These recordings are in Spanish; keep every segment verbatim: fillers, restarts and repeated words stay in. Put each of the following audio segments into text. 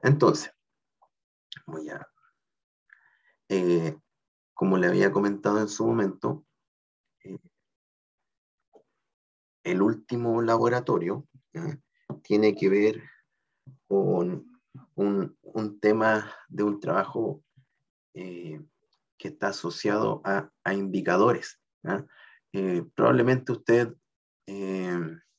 Entonces, voy a, eh, como le había comentado en su momento, eh, el último laboratorio ¿eh? tiene que ver con un, un tema de un trabajo eh, que está asociado a, a indicadores. ¿eh? Eh, probablemente usted eh,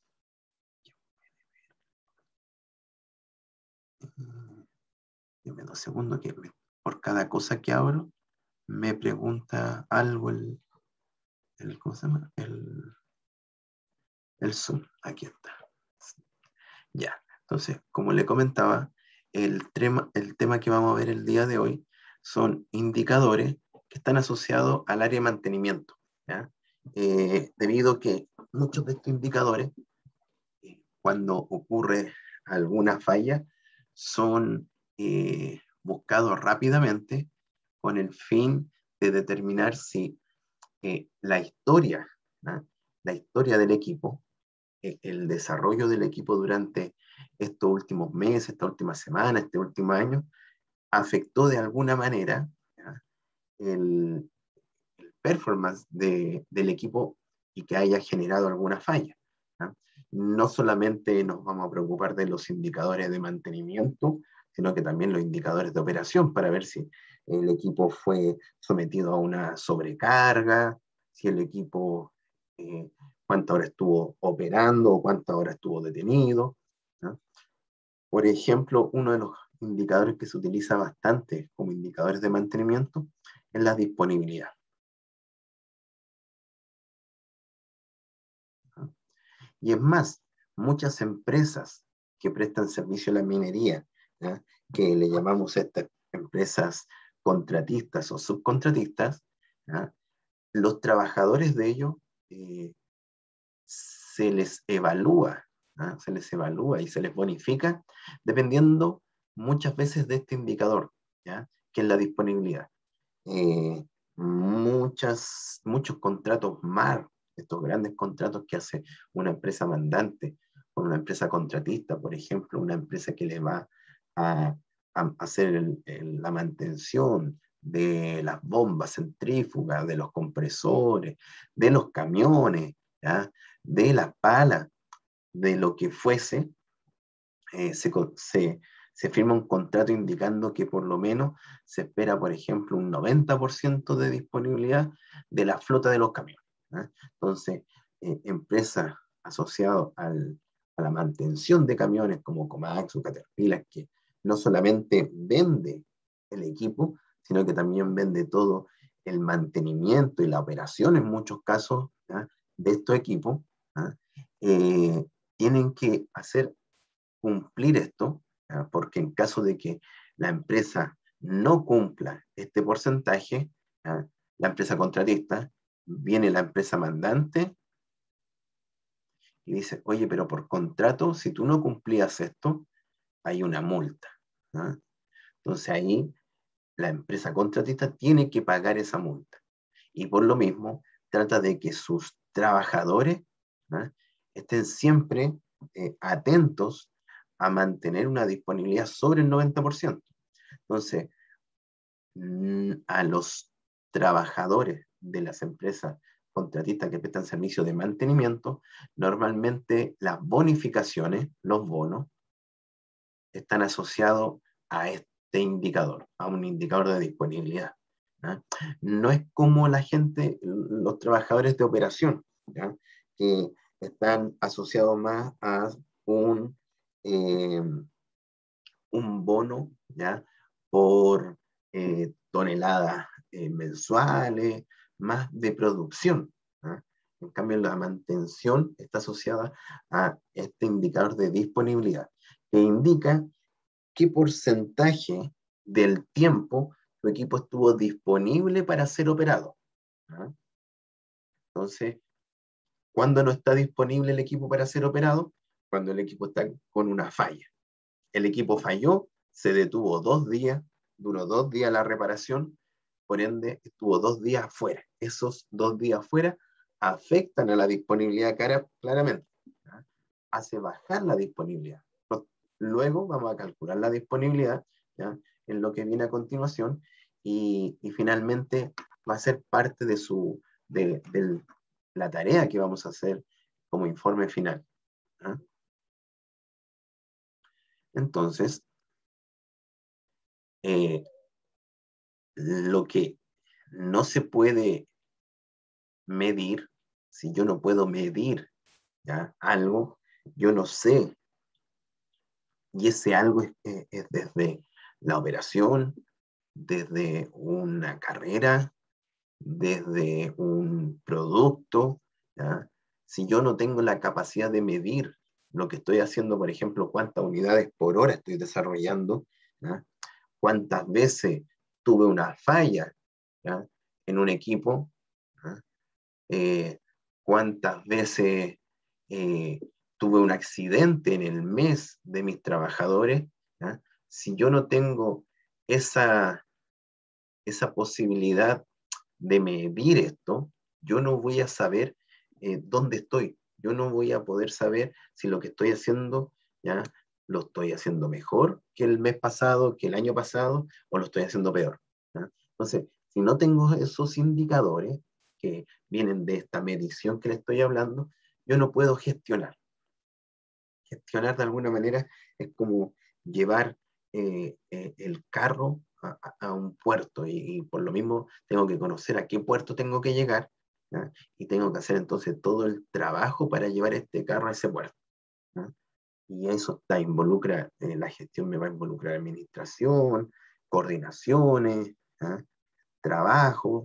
dime dos segundos que me, por cada cosa que abro me pregunta algo el, el ¿cómo se llama? El, el Zoom. Aquí está. Ya. Entonces, como le comentaba, el tema, el tema que vamos a ver el día de hoy son indicadores que están asociados al área de mantenimiento. ¿ya? Eh, debido a que muchos de estos indicadores, eh, cuando ocurre alguna falla, son eh, buscados rápidamente con el fin de determinar si eh, la historia, ¿no? la historia del equipo, eh, el desarrollo del equipo durante estos últimos meses, esta última semana, este último año, afectó de alguna manera ¿ya? el, el performance de, del equipo y que haya generado alguna falla. ¿ya? No solamente nos vamos a preocupar de los indicadores de mantenimiento, sino que también los indicadores de operación para ver si el equipo fue sometido a una sobrecarga, si el equipo, eh, cuántas horas estuvo operando o cuántas horas estuvo detenido. ¿no? Por ejemplo, uno de los indicadores que se utiliza bastante como indicadores de mantenimiento es la disponibilidad. ¿no? Y es más, muchas empresas que prestan servicio a la minería, ¿ya? que le llamamos a estas empresas contratistas o subcontratistas, ¿ya? los trabajadores de ellos eh, se les evalúa, ¿ah? se les evalúa y se les bonifica dependiendo muchas veces de este indicador, ¿ya? que es la disponibilidad. Eh, muchas, muchos contratos M A R, estos grandes contratos que hace una empresa mandante con una empresa contratista, por ejemplo, una empresa que le va a, a hacer el, el, la mantención de las bombas centrífugas, de los compresores, de los camiones, ¿ya? de las palas, de lo que fuese, eh, se, se, se firma un contrato indicando que por lo menos se espera, por ejemplo, un noventa por ciento de disponibilidad de la flota de los camiones. ¿eh? Entonces, eh, empresas asociadas al, a la mantención de camiones como Comax o Caterpillar, que no solamente vende el equipo, sino que también vende todo el mantenimiento y la operación en muchos casos ¿eh? de estos equipos, ¿eh? Eh, tienen que hacer cumplir esto, ¿ya? porque en caso de que la empresa no cumpla este porcentaje, ¿ya? la empresa contratista, viene la empresa mandante y dice, oye, pero por contrato, si tú no cumplías esto, hay una multa. ¿ya? Entonces ahí la empresa contratista tiene que pagar esa multa. Y por lo mismo, trata de que sus trabajadores ¿ya? estén siempre eh, atentos a mantener una disponibilidad sobre el noventa por ciento. Entonces, a los trabajadores de las empresas contratistas que prestan servicios de mantenimiento, normalmente las bonificaciones, los bonos, están asociados a este indicador, a un indicador de disponibilidad. ¿ya? No es como la gente, los trabajadores de operación, ¿ya? que están asociados más a un, eh, un bono ¿ya? por eh, toneladas eh, mensuales, más de producción. ¿ya? En cambio, la mantención está asociada a este indicador de disponibilidad, que indica qué porcentaje del tiempo tu equipo estuvo disponible para ser operado. ¿ya? Entonces, ¿cuándo no está disponible el equipo para ser operado? Cuando el equipo está con una falla. El equipo falló, se detuvo dos días, duró dos días la reparación, por ende estuvo dos días afuera. Esos dos días afuera afectan a la disponibilidad cara, claramente. ¿ya? Hace bajar la disponibilidad. Los, luego vamos a calcular la disponibilidad, ¿ya? En lo que viene a continuación, y, y finalmente va a ser parte de, su, de, de la tarea que vamos a hacer como informe final, ¿ya? Entonces, eh, lo que no se puede medir, si yo no puedo medir, ¿ya? Algo, yo no sé, y ese algo es, es, es desde la operación, desde una carrera, desde un producto, ¿ya? Si yo no tengo la capacidad de medir lo que estoy haciendo, por ejemplo, cuántas unidades por hora estoy desarrollando, ¿ya? Cuántas veces tuve una falla, ¿ya? En un equipo, ¿ya? Eh, cuántas veces eh, tuve un accidente en el mes de mis trabajadores, ¿ya? Si yo no tengo esa, esa posibilidad de medir esto, yo no voy a saber eh, dónde estoy. Yo no voy a poder saber si lo que estoy haciendo, ¿ya? Lo estoy haciendo mejor que el mes pasado, que el año pasado, o lo estoy haciendo peor, ¿ya? Entonces, si no tengo esos indicadores que vienen de esta medición que le estoy hablando, yo no puedo gestionar. Gestionar de alguna manera es como llevar eh, eh, el carro a, a, un puerto, y, y, por lo mismo tengo que conocer a qué puerto tengo que llegar, ¿ya? Y tengo que hacer entonces todo el trabajo para llevar este carro a ese puerto, ¿ya? Y eso está, involucra, eh, la gestión me va a involucrar administración, coordinaciones, ¿ya? Trabajo,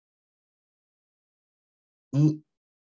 y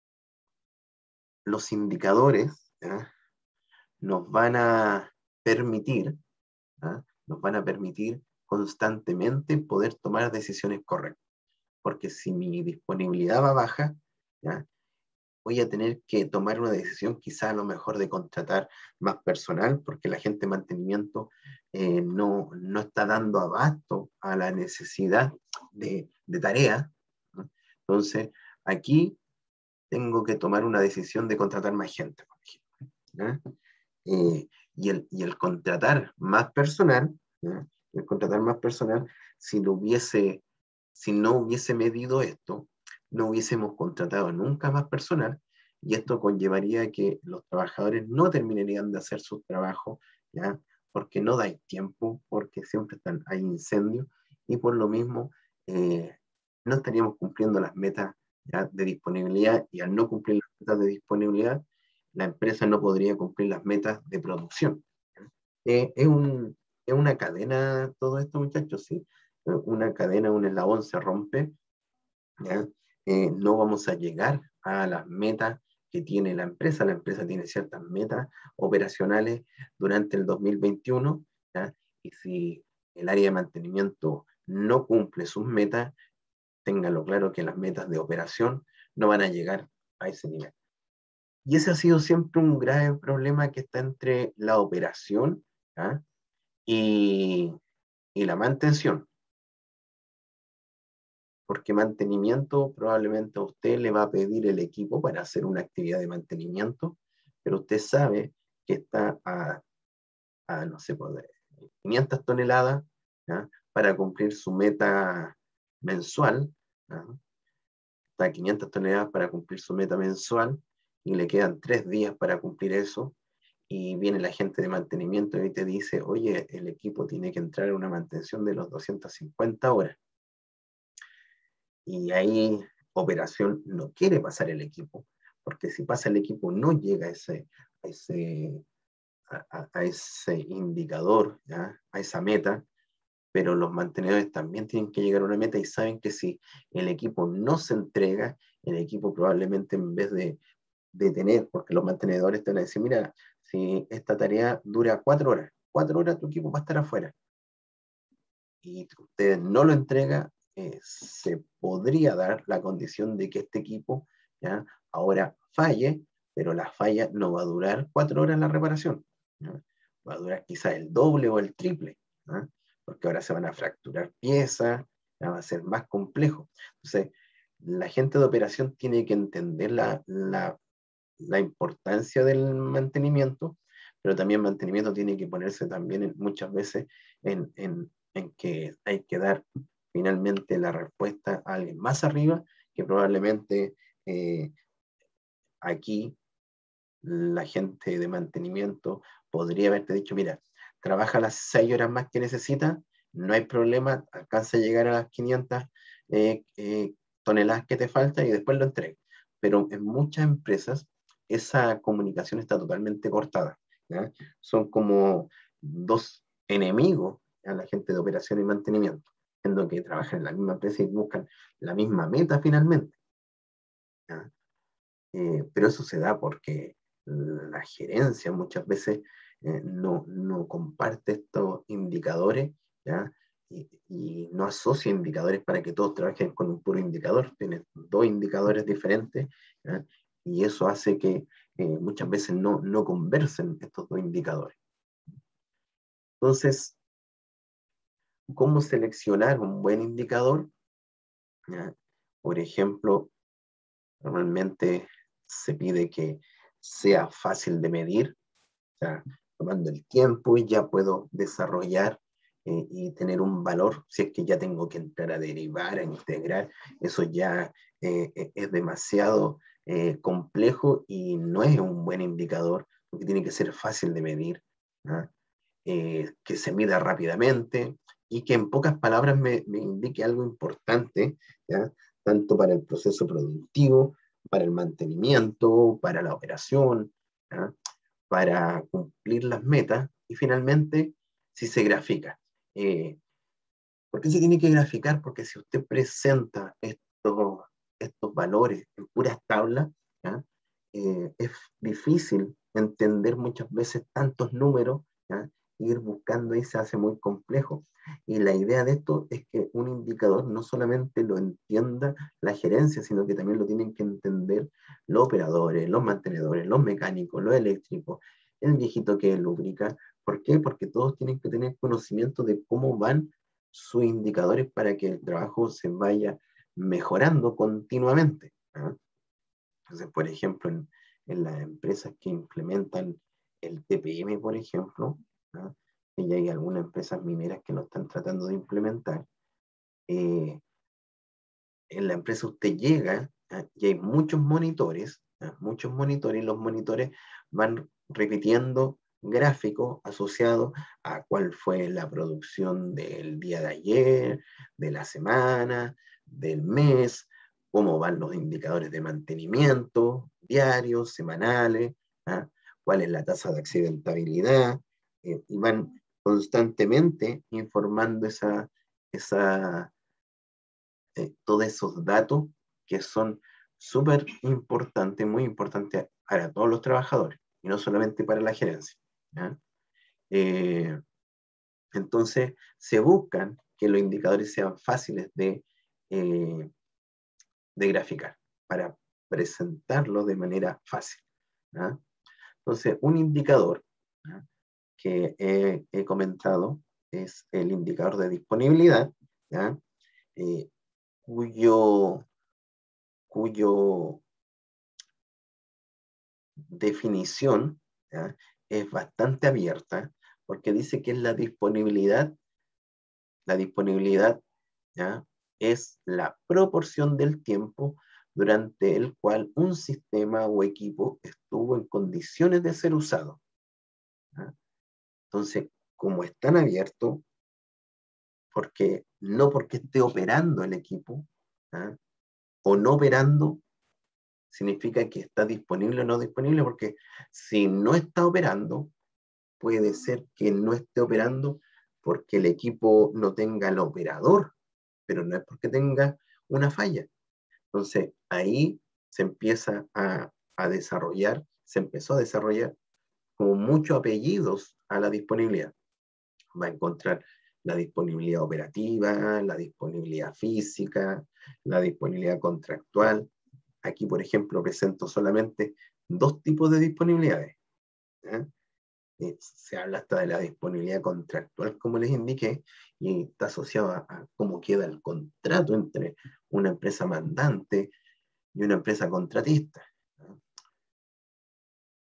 los indicadores, ¿ya? Nos van a permitir, ¿ya? Nos van a permitir constantemente poder tomar decisiones correctas. Porque si mi disponibilidad va baja, ¿ya? Voy a tener que tomar una decisión quizá a lo mejor de contratar más personal, porque la gente de mantenimiento eh, no, no está dando abasto a la necesidad de, de tarea, ¿no? Entonces, aquí tengo que tomar una decisión de contratar más gente, por ejemplo, ¿ya? Eh, y, el, y el contratar más personal, ¿ya? El contratar más personal, si lo hubiese, si no hubiese medido esto, no hubiésemos contratado nunca más personal, y esto conllevaría que los trabajadores no terminarían de hacer su trabajo, ¿ya? Porque no da tiempo, porque siempre están, hay incendios, y por lo mismo eh, no estaríamos cumpliendo las metas, ¿ya? De disponibilidad, y al no cumplir las metas de disponibilidad, la empresa no podría cumplir las metas de producción. Eh, es, un, es una cadena todo esto, muchachos, sí. Una cadena, un eslabón se rompe, ¿ya? Eh, no vamos a llegar a las metas que tiene la empresa. La empresa tiene ciertas metas operacionales durante el dos mil veintiuno, ¿ya? Y si el área de mantenimiento no cumple sus metas, ténganlo claro que las metas de operación no van a llegar a ese nivel. Y ese ha sido siempre un grave problema que está entre la operación, ¿ah? y, y la mantención. Porque mantenimiento probablemente a usted le va a pedir el equipo para hacer una actividad de mantenimiento, pero usted sabe que está a, a no sé, pues, quinientas toneladas, ¿ah? Para cumplir su meta mensual, ¿ah? Está a quinientas toneladas para cumplir su meta mensual, y le quedan tres días para cumplir eso, y viene la gente de mantenimiento y te dice, oye, el equipo tiene que entrar a una mantención de los doscientas cincuenta horas. Y ahí operación no quiere pasar el equipo, porque si pasa el equipo no llega a ese, a ese, a, a ese indicador, ¿ya? A esa meta, pero los mantenedores también tienen que llegar a una meta, y saben que si el equipo no se entrega, el equipo probablemente, en vez de, de tener, porque los mantenedores te van a decir, mira, si esta tarea dura cuatro horas, cuatro horas tu equipo va a estar afuera, y usted no lo entrega, eh, se podría dar la condición de que este equipo, ¿ya? Ahora falle, pero la falla no va a durar cuatro horas la reparación, ¿ya? Va a durar quizá el doble o el triple, ¿ya? Porque ahora se van a fracturar piezas, ¿ya? Va a ser más complejo. Entonces, la gente de operación tiene que entender la, la, la importancia del mantenimiento, pero también mantenimiento tiene que ponerse también en, muchas veces en, en, en que hay que dar finalmente la respuesta a alguien más arriba, que probablemente eh, aquí la gente de mantenimiento podría haberte dicho, mira, trabaja las seis horas más que necesita, no hay problema, alcanza a llegar a las quinientas eh, eh, toneladas que te faltan y después lo entrega. Pero en muchas empresas esa comunicación está totalmente cortada, ¿ya? Son como dos enemigos a la gente de operación y mantenimiento, en lo que trabajan en la misma empresa y buscan la misma meta finalmente, ¿ya? Eh, pero eso se da porque la gerencia muchas veces eh, no, no comparte estos indicadores, ¿ya? Y, y no asocia indicadores para que todos trabajen con un puro indicador, tienen dos indicadores diferentes, ¿ya? Y eso hace que eh, muchas veces no, no conversen estos dos indicadores. Entonces, ¿cómo seleccionar un buen indicador? ¿Ya? Por ejemplo, normalmente se pide que sea fácil de medir, o sea, tomando el tiempo y ya puedo desarrollar eh, y tener un valor. Si es que ya tengo que entrar a derivar, a integrar, eso ya eh, es demasiado eh, complejo y no es un buen indicador, porque tiene que ser fácil de medir, ¿no? Eh, que se mida rápidamente y que en pocas palabras me, me indique algo importante, ¿ya? Tanto para el proceso productivo, para el mantenimiento, para la operación, ¿ya? Para cumplir las metas y finalmente si se grafica. Eh, ¿Por qué se tiene que graficar? Porque si usted presenta estos, estos valores en puras tablas, ¿ya? Eh, es difícil entender muchas veces tantos números, ¿ya? Ir buscando ahí se hace muy complejo. Y la idea de esto es que un indicador no solamente lo entienda la gerencia, sino que también lo tienen que entender los operadores, los mantenedores, los mecánicos, los eléctricos, el viejito que lubrica. ¿Por qué? Porque todos tienen que tener conocimiento de cómo van sus indicadores para que el trabajo se vaya mejorando continuamente, ¿ah? Entonces, por ejemplo, en, en las empresas que implementan el T P M, por ejemplo, ¿ah? Y hay algunas empresas mineras que lo están tratando de implementar, eh, en la empresa usted llega, ¿ah? Y hay muchos monitores, ¿ah? Muchos monitores, y los monitores van repitiendo gráficos asociados a cuál fue la producción del día de ayer, de la semana, del mes, cómo van los indicadores de mantenimiento diarios, semanales, ¿ah? Cuál es la tasa de accidentabilidad, eh, y van constantemente informando esa, esa eh, todos esos datos que son súper importantes, muy importantes para todos los trabajadores y no solamente para la gerencia, ¿ya? Eh, entonces, se buscan que los indicadores sean fáciles de, eh, de graficar para presentarlo de manera fácil, ¿ya? Entonces, un indicador, ¿ya? Que he, he, comentado es el indicador de disponibilidad, ¿ya? Eh, cuyo cuyo definición, ¿ya? Es bastante abierta, porque dice que es la disponibilidad, la disponibilidad, ¿ya? Es la proporción del tiempo durante el cual un sistema o equipo estuvo en condiciones de ser usado, ¿ya? Entonces, como es tan abierto, porque, no porque esté operando el equipo, ¿ya? O no operando, significa que está disponible o no disponible, porque si no está operando, puede ser que no esté operando porque el equipo no tenga el operador, pero no es porque tenga una falla. Entonces, ahí se empieza a, a desarrollar, se empezó a desarrollar como muchos apellidos a la disponibilidad. Va a encontrar la disponibilidad operativa, la disponibilidad física, la disponibilidad contractual. Aquí, por ejemplo, presento solamente dos tipos de disponibilidades, ¿eh? Eh, se habla hasta de la disponibilidad contractual, como les indiqué, y está asociado a, a cómo queda el contrato entre una empresa mandante y una empresa contratista, ¿no?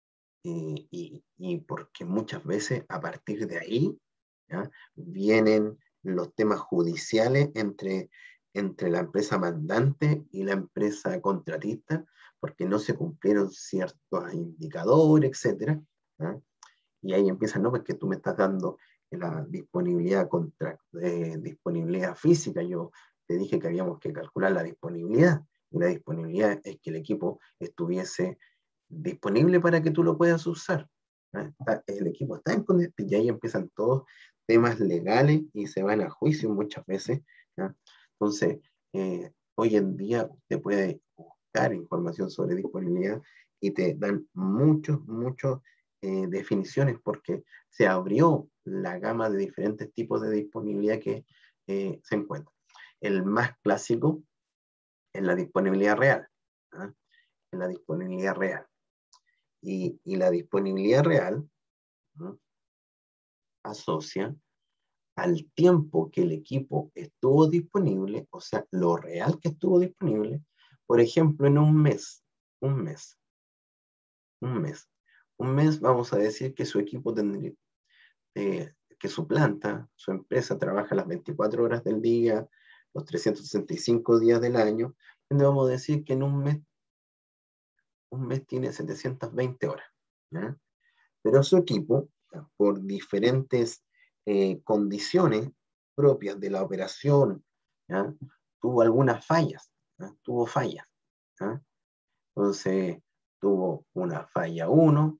eh, y, y porque muchas veces a partir de ahí, ¿ya?, vienen los temas judiciales entre, entre la empresa mandante y la empresa contratista, porque no se cumplieron ciertos indicadores, etcétera, ¿ya? Y ahí empiezan, no, porque tú me estás dando la disponibilidad, contra, eh, disponibilidad física. Yo te dije que habíamos que calcular la disponibilidad, y la disponibilidad es que el equipo estuviese disponible para que tú lo puedas usar. ¿eh? Está, el equipo está en condiciones, y ahí empiezan todos temas legales y se van a juicio muchas veces. ¿eh? Entonces, eh, hoy en día usted puede buscar información sobre disponibilidad y te dan muchos, muchos eh, definiciones, porque se abrió la gama de diferentes tipos de disponibilidad que eh, se encuentran. El más clásico es la disponibilidad real. ¿eh? En la disponibilidad real. Y, y la disponibilidad real, ¿no?, asocia al tiempo que el equipo estuvo disponible, o sea, lo real que estuvo disponible, por ejemplo, en un mes, un mes, un mes. Un mes vamos a decir que su equipo tendría, eh, que su planta, su empresa trabaja las veinticuatro horas del día, los trescientos sesenta y cinco días del año, donde vamos a decir que en un mes, un mes tiene setecientas veinte horas. ¿ya? Pero su equipo, por diferentes eh, condiciones propias de la operación, ¿ya?, tuvo algunas fallas, ¿ya? tuvo fallas. ¿ya? Entonces, tuvo una falla uno,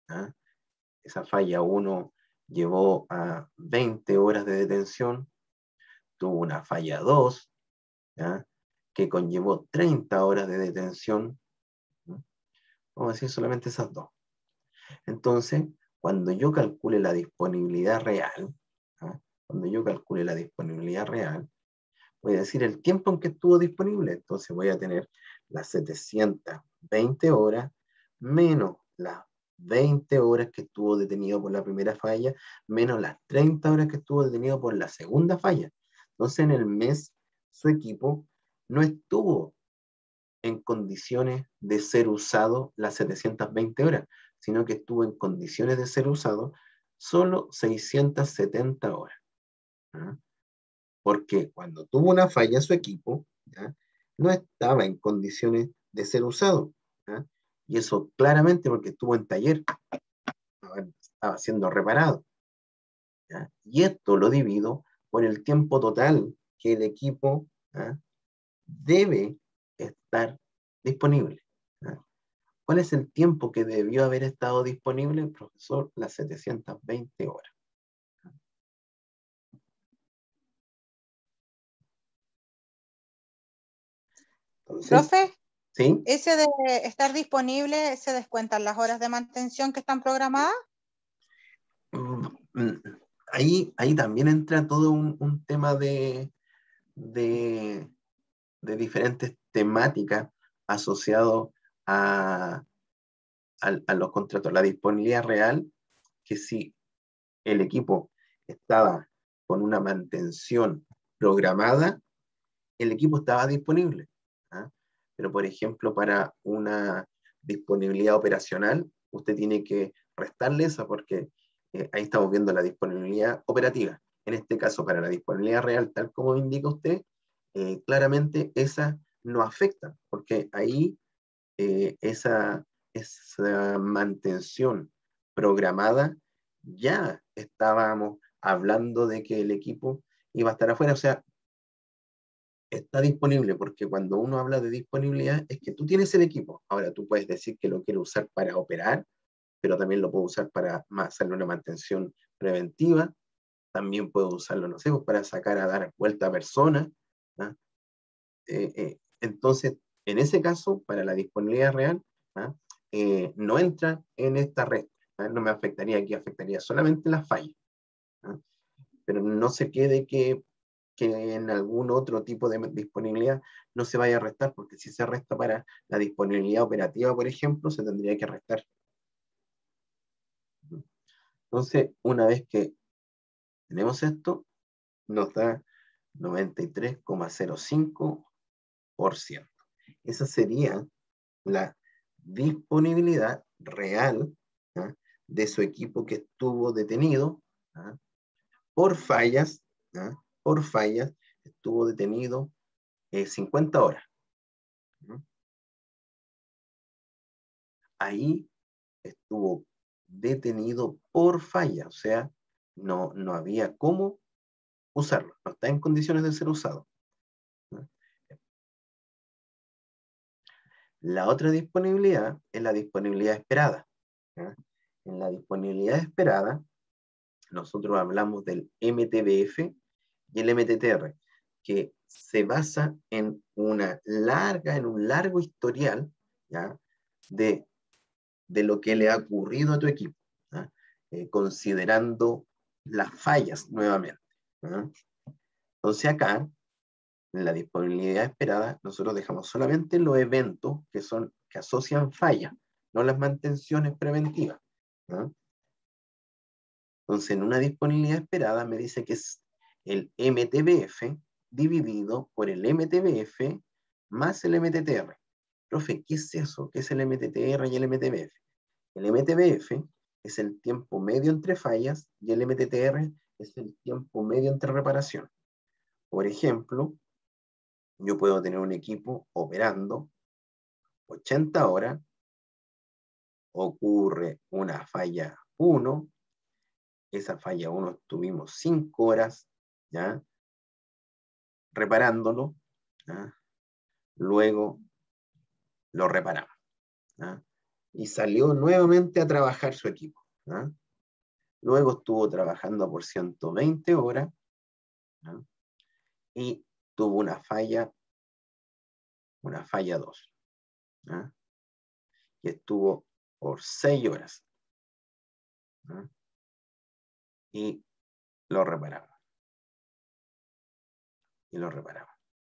esa falla uno llevó a veinte horas de detención, tuvo una falla dos, ¿ya?, que conllevó treinta horas de detención. ¿ya? Vamos a decir solamente esas dos. Entonces, cuando yo calcule la disponibilidad real, ¿ah? cuando yo calcule la disponibilidad real, voy a decir el tiempo en que estuvo disponible. Entonces voy a tener las setecientas veinte horas menos las veinte horas que estuvo detenido por la primera falla, menos las treinta horas que estuvo detenido por la segunda falla. Entonces, en el mes, su equipo no estuvo en condiciones de ser usado las setecientas veinte horas, sino que estuvo en condiciones de ser usado solo seiscientas setenta horas. ¿ya? Porque cuando tuvo una falla su equipo, ¿ya?, no estaba en condiciones de ser usado. ¿ya? Y eso claramente porque estuvo en taller, estaba siendo reparado. ¿ya? Y esto lo divido por el tiempo total que el equipo, ¿ya?, debe estar disponible. ¿ya? ¿Cuál es el tiempo que debió haber estado disponible, profesor? Las setecientas veinte horas. Entonces, Profe, ¿sí? ¿ese de estar disponible se descuentan las horas de mantención que están programadas? Ahí, ahí también entra todo un, un tema de, de, de diferentes temáticas asociadas a, a, a los contratos. La disponibilidad real, que si el equipo estaba con una mantención programada, el equipo estaba disponible. ¿ah? Pero, por ejemplo, para una disponibilidad operacional, usted tiene que restarle esa, porque eh, ahí estamos viendo la disponibilidad operativa. En este caso, para la disponibilidad real, tal como indica usted, eh, claramente esa no afecta, porque ahí eh, esa, esa mantención programada, ya estábamos hablando de que el equipo iba a estar afuera. O sea, está disponible, porque cuando uno habla de disponibilidad es que tú tienes el equipo. Ahora tú puedes decir que lo quieres usar para operar, pero también lo puedo usar para hacerle una mantención preventiva. También puedo usarlo, no sé, para sacar a dar vuelta a personas. ¿ah? Eh, eh, entonces, en ese caso, para la disponibilidad real, ¿ah? eh, no entra en esta red. ¿ah? No me afectaría aquí, afectaría solamente la falla. ¿ah? Pero no se quede que, que en algún otro tipo de disponibilidad no se vaya a restar, porque si se resta para la disponibilidad operativa, por ejemplo, se tendría que restar. Entonces, una vez que tenemos esto, nos da noventa y tres coma cero cinco por ciento. Esa sería la disponibilidad real, ¿eh? de su equipo que estuvo detenido, ¿ah? por fallas, ¿ah? por fallas, estuvo detenido eh, cincuenta horas. ¿Mm? Ahí estuvo detenido por falla, o sea, no, no había cómo usarlo, no está en condiciones de ser usado. ¿No? La otra disponibilidad es la disponibilidad esperada. ¿No? En la disponibilidad esperada, nosotros hablamos del M T B F y el M T T R, que se basa en una larga, en un largo historial, ¿ya? De, de lo que le ha ocurrido a tu equipo, ¿ya? Eh, considerando las fallas nuevamente. ¿Ya? Entonces acá, en la disponibilidad esperada, nosotros dejamos solamente los eventos que, son, que asocian fallas, no las mantenciones preventivas. ¿Ya? Entonces, en una disponibilidad esperada me dice que es el M T B F dividido por el M T B F más el M T T R. Profe, ¿qué es eso? ¿Qué es el M T T R y el M T B F? El M T B F es el tiempo medio entre fallas y el M T T R es el tiempo medio entre reparación. Por ejemplo, yo puedo tener un equipo operando ochenta horas, ocurre una falla uno, esa falla uno estuvimos cinco horas, ¿ya? Reparándolo, ¿ya? Luego lo reparamos, ¿ya? Y salió nuevamente a trabajar su equipo, ¿ya? Luego estuvo trabajando por ciento veinte horas, ¿ya? Y tuvo una falla, una falla dos, ¿ya? Y estuvo por seis horas, ¿ya? Y lo reparamos, y lo reparamos.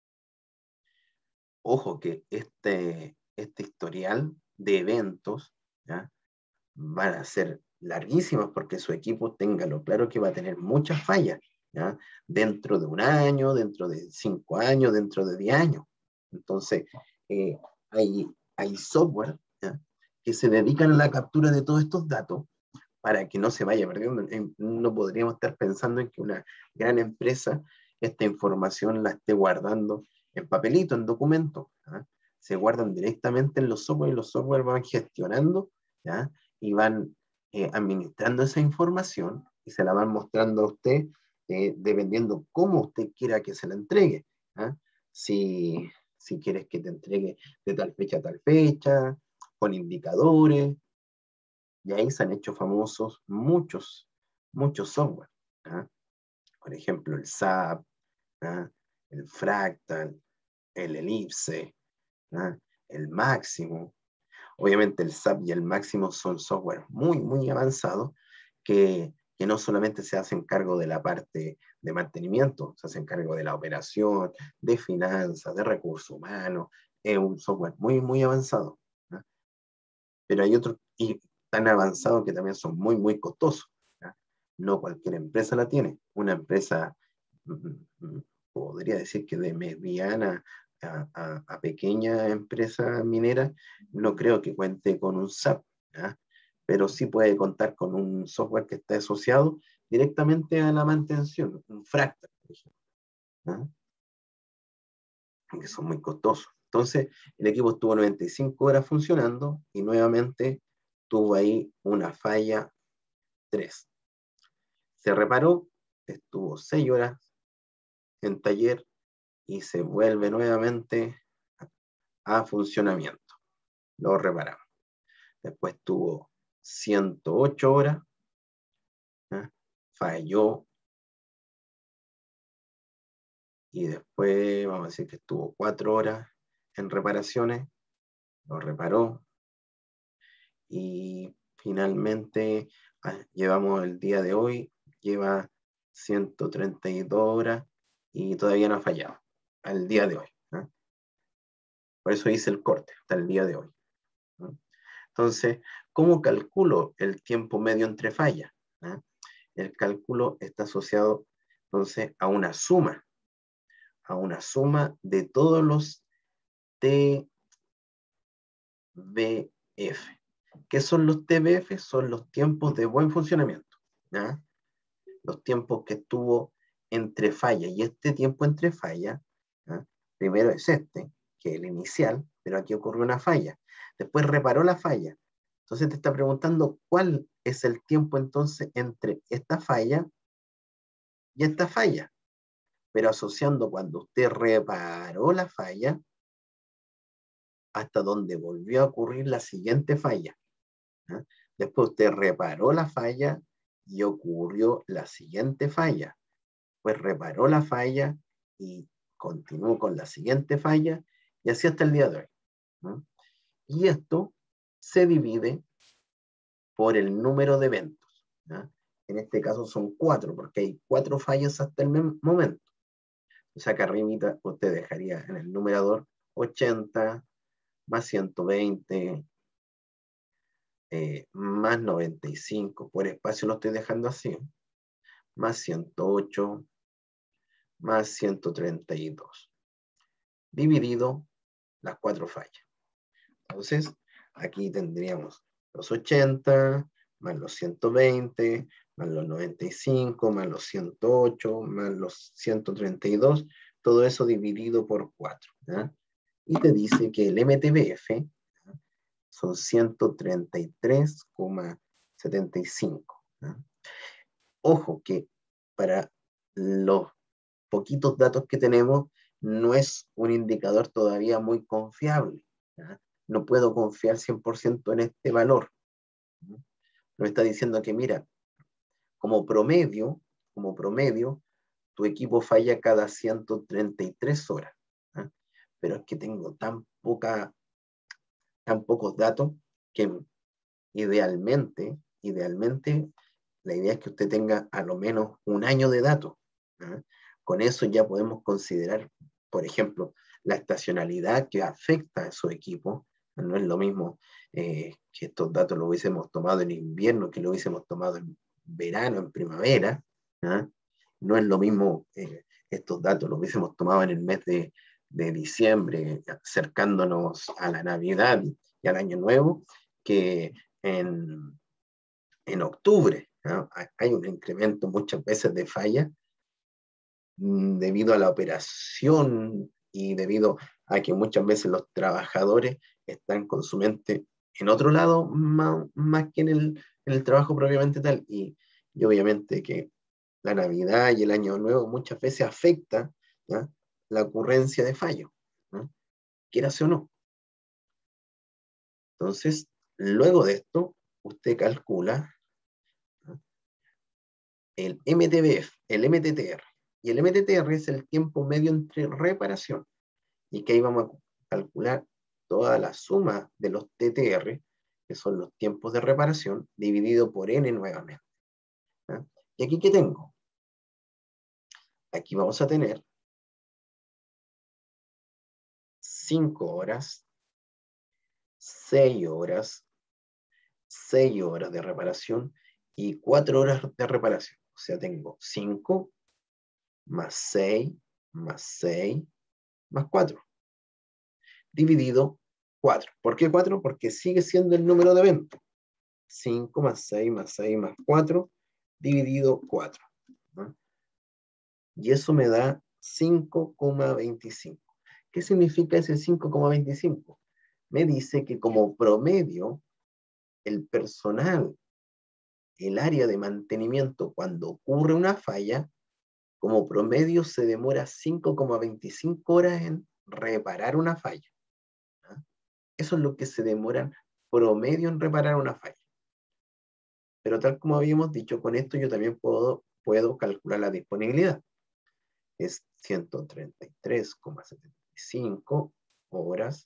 Ojo que este, este historial de eventos, ¿ya? Van a ser larguísimos porque su equipo, téngalo claro que va a tener muchas fallas, ¿ya? Dentro de un año, dentro de cinco años, dentro de diez años. Entonces, eh, hay, hay software, ¿ya? Que se dedican a la captura de todos estos datos para que no se vaya perdiendo. No podríamos estar pensando en que una gran empresa esta información la esté guardando en papelito, en documento. ¿Ya? Se guardan directamente en los software y los software van gestionando, ¿ya? Y van eh, administrando esa información y se la van mostrando a usted eh, dependiendo cómo usted quiera que se la entregue. ¿Ya? Si, si quieres que te entregue de tal fecha a tal fecha, con indicadores, y ahí se han hecho famosos muchos, muchos software. ¿Ah? Por ejemplo, el S A P, ¿ah? El Fractal, el Ellipse, ¿ah? El Máximo. Obviamente el S A P y el Máximo son software muy, muy avanzados que, que no solamente se hacen cargo de la parte de mantenimiento, se hacen cargo de la operación, de finanzas, de recursos humanos. Es un software muy, muy avanzado. ¿Ah? Pero hay otros y tan avanzados que también son muy, muy costosos. ¿Ya? No cualquier empresa la tiene. Una empresa, mm, podría decir que de mediana a, a, a pequeña empresa minera, no creo que cuente con un S A P, ¿ya? Pero sí puede contar con un software que está asociado directamente a la mantención, un Fractal, por ejemplo, ¿ya? Que son muy costosos. Entonces, el equipo estuvo noventa y cinco horas funcionando y nuevamente tuvo ahí una falla tres. Se reparó, estuvo seis horas en taller y se vuelve nuevamente a funcionamiento. Lo reparamos. Después tuvo ciento ocho horas, ¿eh? Falló y después vamos a decir que estuvo cuatro horas en reparaciones, lo reparó y finalmente ah, llevamos el día de hoy, lleva ciento treinta y dos horas y todavía no ha fallado al día de hoy, ¿no? Por eso hice el corte hasta el día de hoy, ¿no? Entonces, ¿cómo calculo el tiempo medio entre fallas? ¿No? El cálculo está asociado entonces a una suma, a una suma de todos los T B F. ¿Qué son los T B F? Son los tiempos de buen funcionamiento, ¿ya? Los tiempos que estuvo entre fallas. Y este tiempo entre fallas, ¿ya? Primero es este, que es el inicial, pero aquí ocurrió una falla. Después reparó la falla. Entonces te está preguntando cuál es el tiempo entonces entre esta falla y esta falla. Pero asociando cuando usted reparó la falla hasta donde volvió a ocurrir la siguiente falla. ¿Ah? Después usted reparó la falla y ocurrió la siguiente falla. Pues reparó la falla y continuó con la siguiente falla y así hasta el día de hoy. ¿No? Y esto se divide por el número de eventos. ¿No? En este caso son cuatro, porque hay cuatro fallas hasta el momento. O sea que arribita usted dejaría en el numerador ochenta más ciento veinte eh, más noventa y cinco, por espacio lo estoy dejando así, más ciento ocho más ciento treinta y dos, dividido las cuatro fallas. Entonces, aquí tendríamos los ochenta, más los ciento veinte, más los noventa y cinco, más los ciento ocho, más los ciento treinta y dos, todo eso dividido por cuatro. ¿Ya? Y te dice que el M T B F ¿ya? Son ciento treinta y tres coma setenta y cinco. ¿Ya? Ojo que para los poquitos datos que tenemos, no es un indicador todavía muy confiable. ¿Ya? No puedo confiar cien por ciento en este valor. ¿Ya? Nos está diciendo que, mira, como promedio, como promedio, tu equipo falla cada ciento treinta y tres horas. ¿Ya? Pero es que tengo tan, poca, tan pocos datos que idealmente, idealmente, la idea es que usted tenga a lo menos un año de datos. ¿Ya? Con eso ya podemos considerar, por ejemplo, la estacionalidad que afecta a su equipo. No es lo mismo eh, que estos datos lo hubiésemos tomado en invierno, que lo hubiésemos tomado en verano, en primavera. ¿Ah? No es lo mismo eh, estos datos lo hubiésemos tomado en el mes de, de diciembre, acercándonos a la Navidad y al Año Nuevo, que en, en octubre. ¿No? Hay un incremento muchas veces de falla debido a la operación y debido a que muchas veces los trabajadores están con su mente en otro lado más, más que en el, en el trabajo propiamente tal. Y, y obviamente que la Navidad y el Año Nuevo muchas veces afecta ¿ya? La ocurrencia de fallos, ¿no? Quieras o no. Entonces, luego de esto, usted calcula ¿no? el M T B F, el M T T R. Y el M T T R es el tiempo medio entre reparación. Y que ahí vamos a calcular toda la suma de los T T R, que son los tiempos de reparación, dividido por N nuevamente. ¿Ya? ¿Y aquí qué tengo? Aquí vamos a tener cinco horas, seis horas, seis horas de reparación y cuatro horas de reparación. O sea, tengo cinco más seis más seis más cuatro. Dividido cuatro. ¿Por qué cuatro? Porque sigue siendo el número de eventos. cinco más seis más seis más cuatro dividido cuatro. ¿No? Y eso me da cinco coma veinticinco. ¿Qué significa ese cinco coma veinticinco? Me dice que como promedio, el personal, el área de mantenimiento, cuando ocurre una falla, como promedio se demora cinco coma veinticinco horas en reparar una falla. ¿No? Eso es lo que se demora promedio en reparar una falla. Pero tal como habíamos dicho, con esto yo también puedo, puedo calcular la disponibilidad. Es ciento treinta y tres coma setenta y cinco horas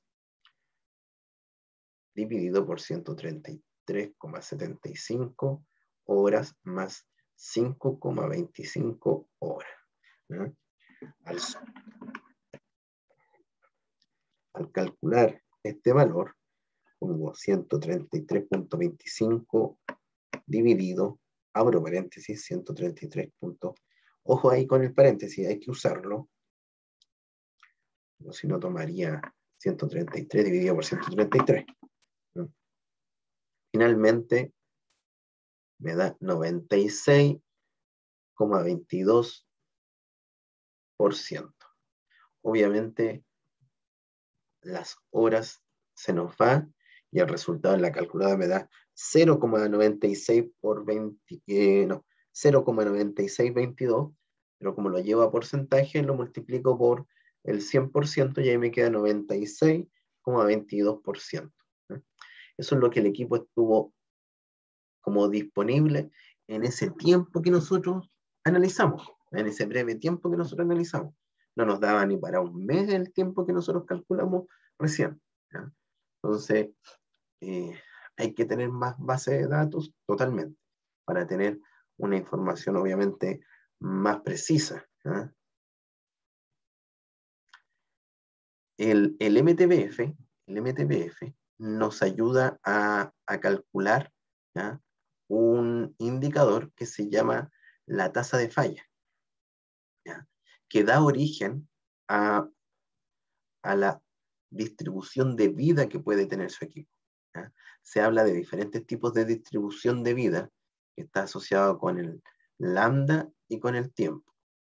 dividido por ciento treinta y tres coma setenta y cinco horas más cinco coma veinticinco horas. ¿No? Al, al calcular este valor, pongo ciento treinta y tres punto veinticinco dividido, abro paréntesis, ciento treinta y tres. Ojo ahí con el paréntesis, hay que usarlo. O si no, tomaría ciento treinta y tres dividido por ciento treinta y tres. ¿No? finalmente me da noventa y seis coma veintidós por ciento. Obviamente las horas se nos va y el resultado en la calculadora me da cero coma noventa y seis por veinte, eh, no, cero coma noventa y seis veintidós, pero como lo llevo a porcentaje, lo multiplico por el cien por ciento y ahí me queda noventa y seis coma veintidós por ciento. ¿eh? Eso es lo que el equipo estuvo como disponible en ese tiempo que nosotros analizamos, en ese breve tiempo que nosotros analizamos. No nos daba ni para un mes el tiempo que nosotros calculamos recién. ¿ya? Entonces, eh, hay que tener más base de datos totalmente para tener una información obviamente más precisa. ¿ya? El, el M T B F, el M T B F nos ayuda a, a calcular ¿ya? un indicador que se llama la tasa de falla, ¿ya? que da origen a, a la distribución de vida que puede tener su equipo. ¿ya? Se habla de diferentes tipos de distribución de vida que está asociado con el lambda y con el tiempo.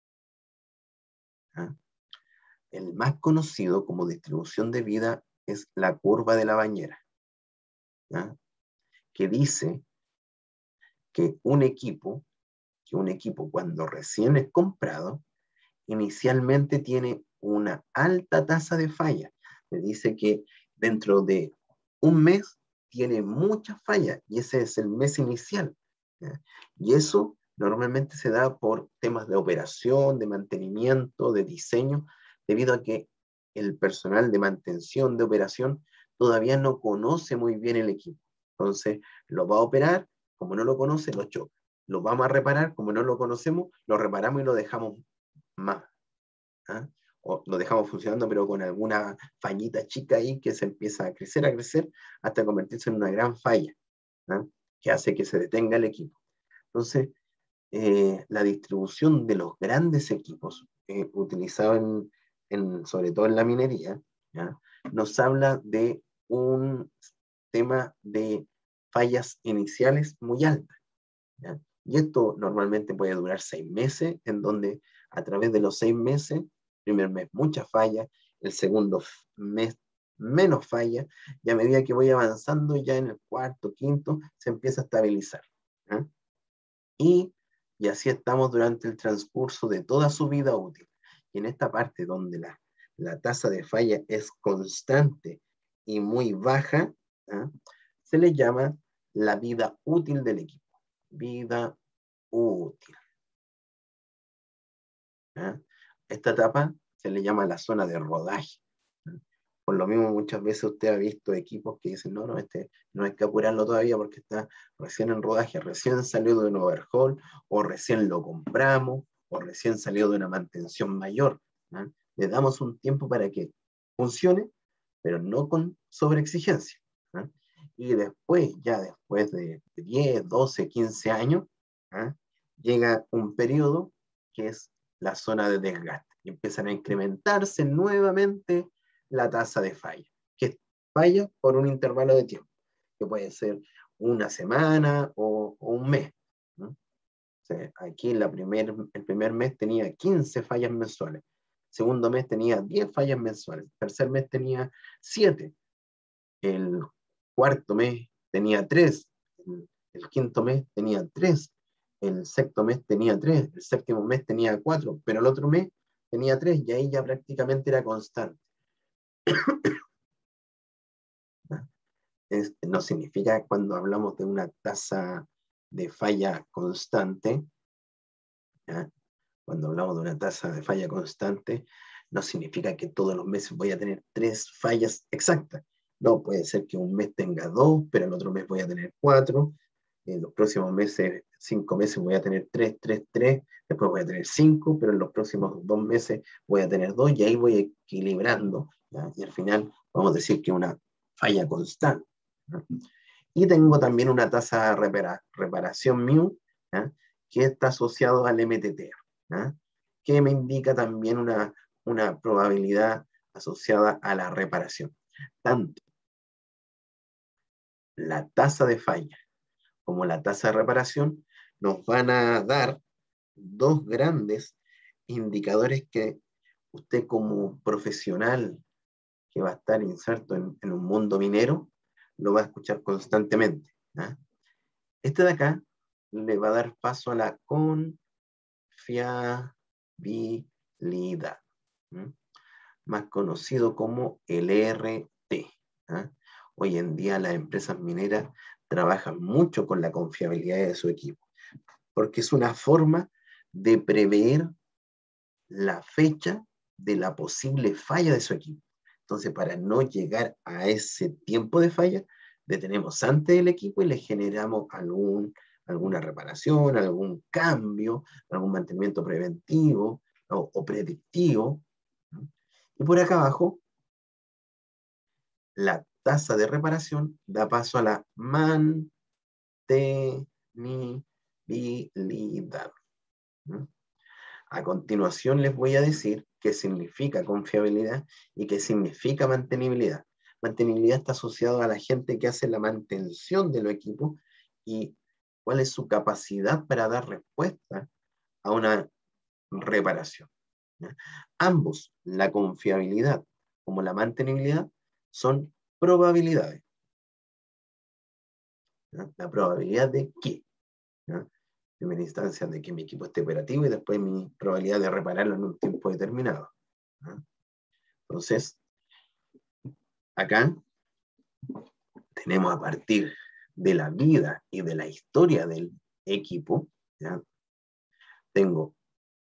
¿ya? El más conocido como distribución de vida es la curva de la bañera, ¿ya? que dice que un equipo, que un equipo cuando recién es comprado, inicialmente tiene una alta tasa de falla. Me dice que dentro de un mes tiene muchas fallas y ese es el mes inicial. ¿ya? Y eso normalmente se da por temas de operación, de mantenimiento, de diseño, debido a que el personal de mantención, de operación, todavía no conoce muy bien el equipo. Entonces, lo va a operar, como no lo conoce, lo choca. Lo vamos a reparar, como no lo conocemos, lo reparamos y lo dejamos más. ¿ah? O lo dejamos funcionando, pero con alguna fallita chica ahí que se empieza a crecer, a crecer, hasta convertirse en una gran falla, ¿ah? que hace que se detenga el equipo. Entonces, eh, la distribución de los grandes equipos eh, utilizados en, en, sobre todo en la minería, ¿ya? nos habla de un tema de fallas iniciales muy altas. ¿ya? Y esto normalmente puede durar seis meses, en donde a través de los seis meses, primer mes mucha falla, el segundo mes menos falla, y a medida que voy avanzando ya en el cuarto, quinto, se empieza a estabilizar. ¿ya? Y, y así estamos durante el transcurso de toda su vida útil. Y en esta parte donde la, la tasa de falla es constante y muy baja, ¿ya? se le llama la vida útil del equipo. Vida útil. ¿ya? Esta etapa se le llama la zona de rodaje. ¿ya? Por lo mismo, muchas veces usted ha visto equipos que dicen, no, no, este no hay que apurarlo todavía porque está recién en rodaje, recién salió de un overhaul, o recién lo compramos, o recién salió de una mantención mayor. ¿ya? Le damos un tiempo para que funcione, pero no con sobreexigencia. ¿ya? Y después, ya después de diez, doce, quince años, ¿ya? llega un periodo que es la zona de desgaste y empiezan a incrementarse nuevamente la tasa de falla, que falla por un intervalo de tiempo, que puede ser una semana o, o un mes. ¿no? O sea, aquí la primer, el primer mes tenía quince fallas mensuales, segundo mes tenía diez fallas mensuales, tercer mes tenía siete, el cuarto mes tenía tres, el, el quinto mes tenía tres, el sexto mes tenía tres, el séptimo mes tenía cuatro, pero el otro mes tenía tres y ahí ya prácticamente era constante. Es, no significa cuando hablamos de una tasa de falla constante, ¿ya? cuando hablamos de una tasa de falla constante, no significa que todos los meses voy a tener tres fallas exactas. No, puede ser que un mes tenga dos, pero el otro mes voy a tener cuatro, en los próximos meses, cinco meses voy a tener tres, tres, tres, después voy a tener cinco, pero en los próximos dos meses voy a tener dos y ahí voy equilibrando, ¿ya? y al final vamos a decir que una falla constante. ¿ya? Y tengo también una tasa de repara, reparación mu, ¿ya? que está asociado al M T T, ¿ya? que me indica también una, una probabilidad asociada a la reparación. Tanto la tasa de falla como la tasa de reparación, nos van a dar dos grandes indicadores que usted como profesional que va a estar inserto en, en un mundo minero, lo va a escuchar constantemente. ¿eh? Este de acá le va a dar paso a la confiabilidad, ¿eh? más conocido como el E R T. ¿eh? Hoy en día las empresas mineras trabajan mucho con la confiabilidad de su equipo, porque es una forma de prever la fecha de la posible falla de su equipo. Entonces, para no llegar a ese tiempo de falla, detenemos antes el equipo y le generamos algún, alguna reparación, algún cambio, algún mantenimiento preventivo o, o predictivo. Y por acá abajo, la tasa de reparación da paso a la mantenibilidad. A continuación les voy a decir qué significa confiabilidad y qué significa mantenibilidad. Mantenibilidad está asociado a la gente que hace la mantención de los equipos y cuál es su capacidad para dar respuesta a una reparación. ¿Ya? Ambos, la confiabilidad como la mantenibilidad, son probabilidades. ¿Ya? La probabilidad de qué. ¿Ya? En primera instancia de que mi equipo esté operativo y después mi probabilidad de repararlo en un tiempo determinado. ¿Ya? Entonces, acá tenemos a partir de la vida y de la historia del equipo, ¿ya? Tengo,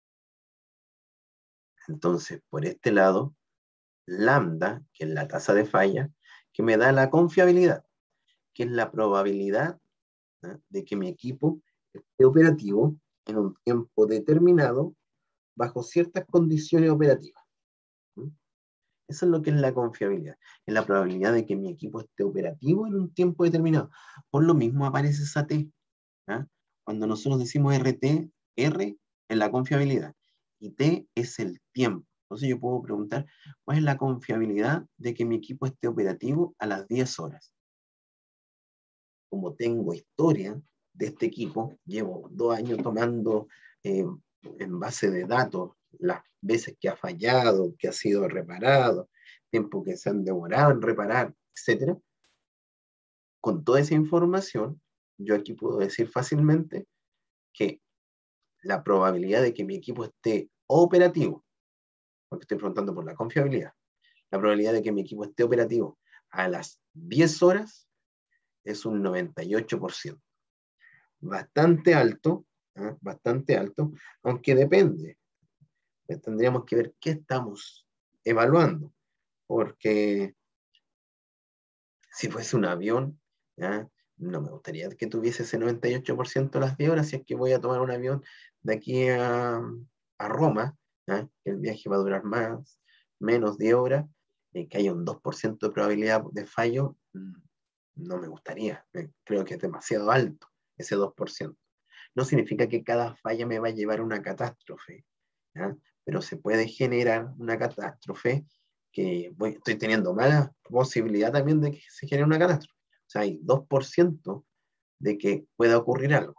entonces, por este lado, lambda, que es la tasa de falla, que me da la confiabilidad, que es la probabilidad, ¿ya? de que mi equipo esté operativo en un tiempo determinado bajo ciertas condiciones operativas. ¿Mm? Eso es lo que es la confiabilidad, es la probabilidad de que mi equipo esté operativo en un tiempo determinado. Por lo mismo aparece esa T. ¿Ah? Cuando nosotros decimos R T, R es la confiabilidad y T es el tiempo. Entonces yo puedo preguntar, ¿cuál es la confiabilidad de que mi equipo esté operativo a las diez horas? Como tengo historia de este equipo, llevo dos años tomando eh, en base de datos las veces que ha fallado, que ha sido reparado, tiempo que se han demorado en reparar, etcétera. Con toda esa información, yo aquí puedo decir fácilmente que la probabilidad de que mi equipo esté operativo, porque estoy preguntando por la confiabilidad, la probabilidad de que mi equipo esté operativo a las diez horas es un noventa y ocho por ciento. Bastante alto, ¿eh? bastante alto, aunque depende. Tendríamos que ver qué estamos evaluando, porque si fuese un avión, ¿ya? No me gustaría que tuviese ese noventa y ocho por ciento a las diez horas si es que voy a tomar un avión de aquí a, a Roma, ¿ya? Que el viaje va a durar más, menos diez horas, eh, que haya un dos por ciento de probabilidad de fallo, no me gustaría, creo que es demasiado alto ese dos por ciento. No significa que cada falla me va a llevar a una catástrofe, ¿ya? Pero se puede generar una catástrofe que voy, estoy teniendo mala posibilidad también de que se genere una catástrofe. O sea, hay dos por ciento de que pueda ocurrir algo.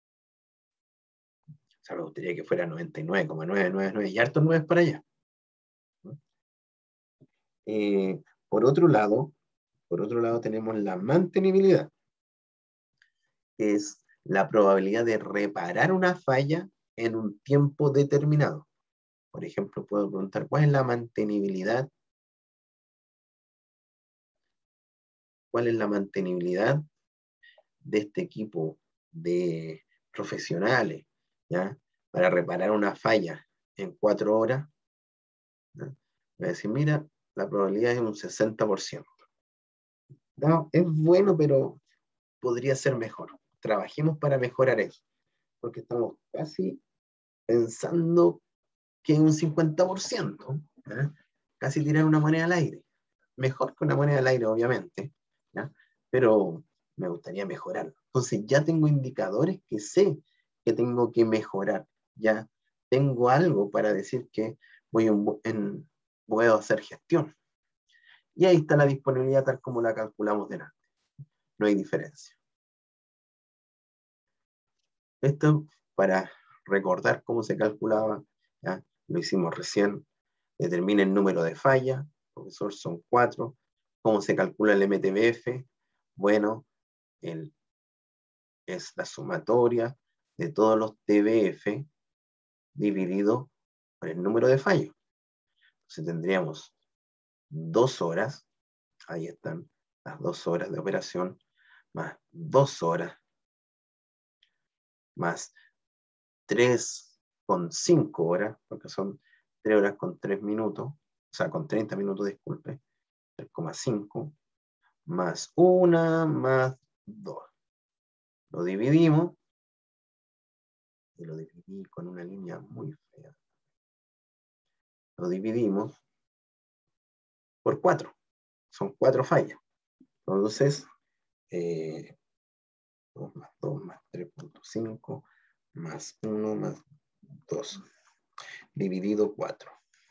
O sea, me gustaría que fuera noventa y nueve coma novecientos noventa y nueve y hartos nueve para allá. Eh, por otro lado, por otro lado tenemos la mantenibilidad, que es la probabilidad de reparar una falla en un tiempo determinado. Por ejemplo, puedo preguntar, ¿cuál es la mantenibilidad? ¿Cuál es la mantenibilidad de este equipo de profesionales, ¿ya? Para reparar una falla en cuatro horas? ¿Ya? Voy a decir, mira, la probabilidad es un sesenta por ciento. No, es bueno, pero podría ser mejor. Trabajemos para mejorar eso, porque estamos casi pensando que un cincuenta por ciento, ¿eh? Casi tirar una moneda al aire. Mejor que una moneda al aire, obviamente, ¿ya? Pero me gustaría mejorarlo. Entonces ya tengo indicadores que sé que tengo que mejorar. Ya tengo algo para decir que voy en, en, puedo hacer gestión. Y ahí está la disponibilidad tal como la calculamos delante. no hay diferencia. Esto para recordar cómo se calculaba, ¿ya? Lo hicimos recién. Determina el número de fallas, profesor, son cuatro. ¿Cómo se calcula el M T B F? Bueno, el, es la sumatoria de todos los T B F dividido por el número de fallos. Entonces tendríamos dos horas, ahí están las dos horas de operación, más dos horas, más tres con cinco horas, porque son tres horas con tres minutos, o sea, con treinta minutos, disculpe, tres coma cinco, más una, más dos. Lo dividimos, y lo dividí con una línea muy fea. Lo dividimos por cuatro. Son cuatro fallas. Entonces, eh, dos más dos más tres punto cinco más uno más dos. Dividido cuatro.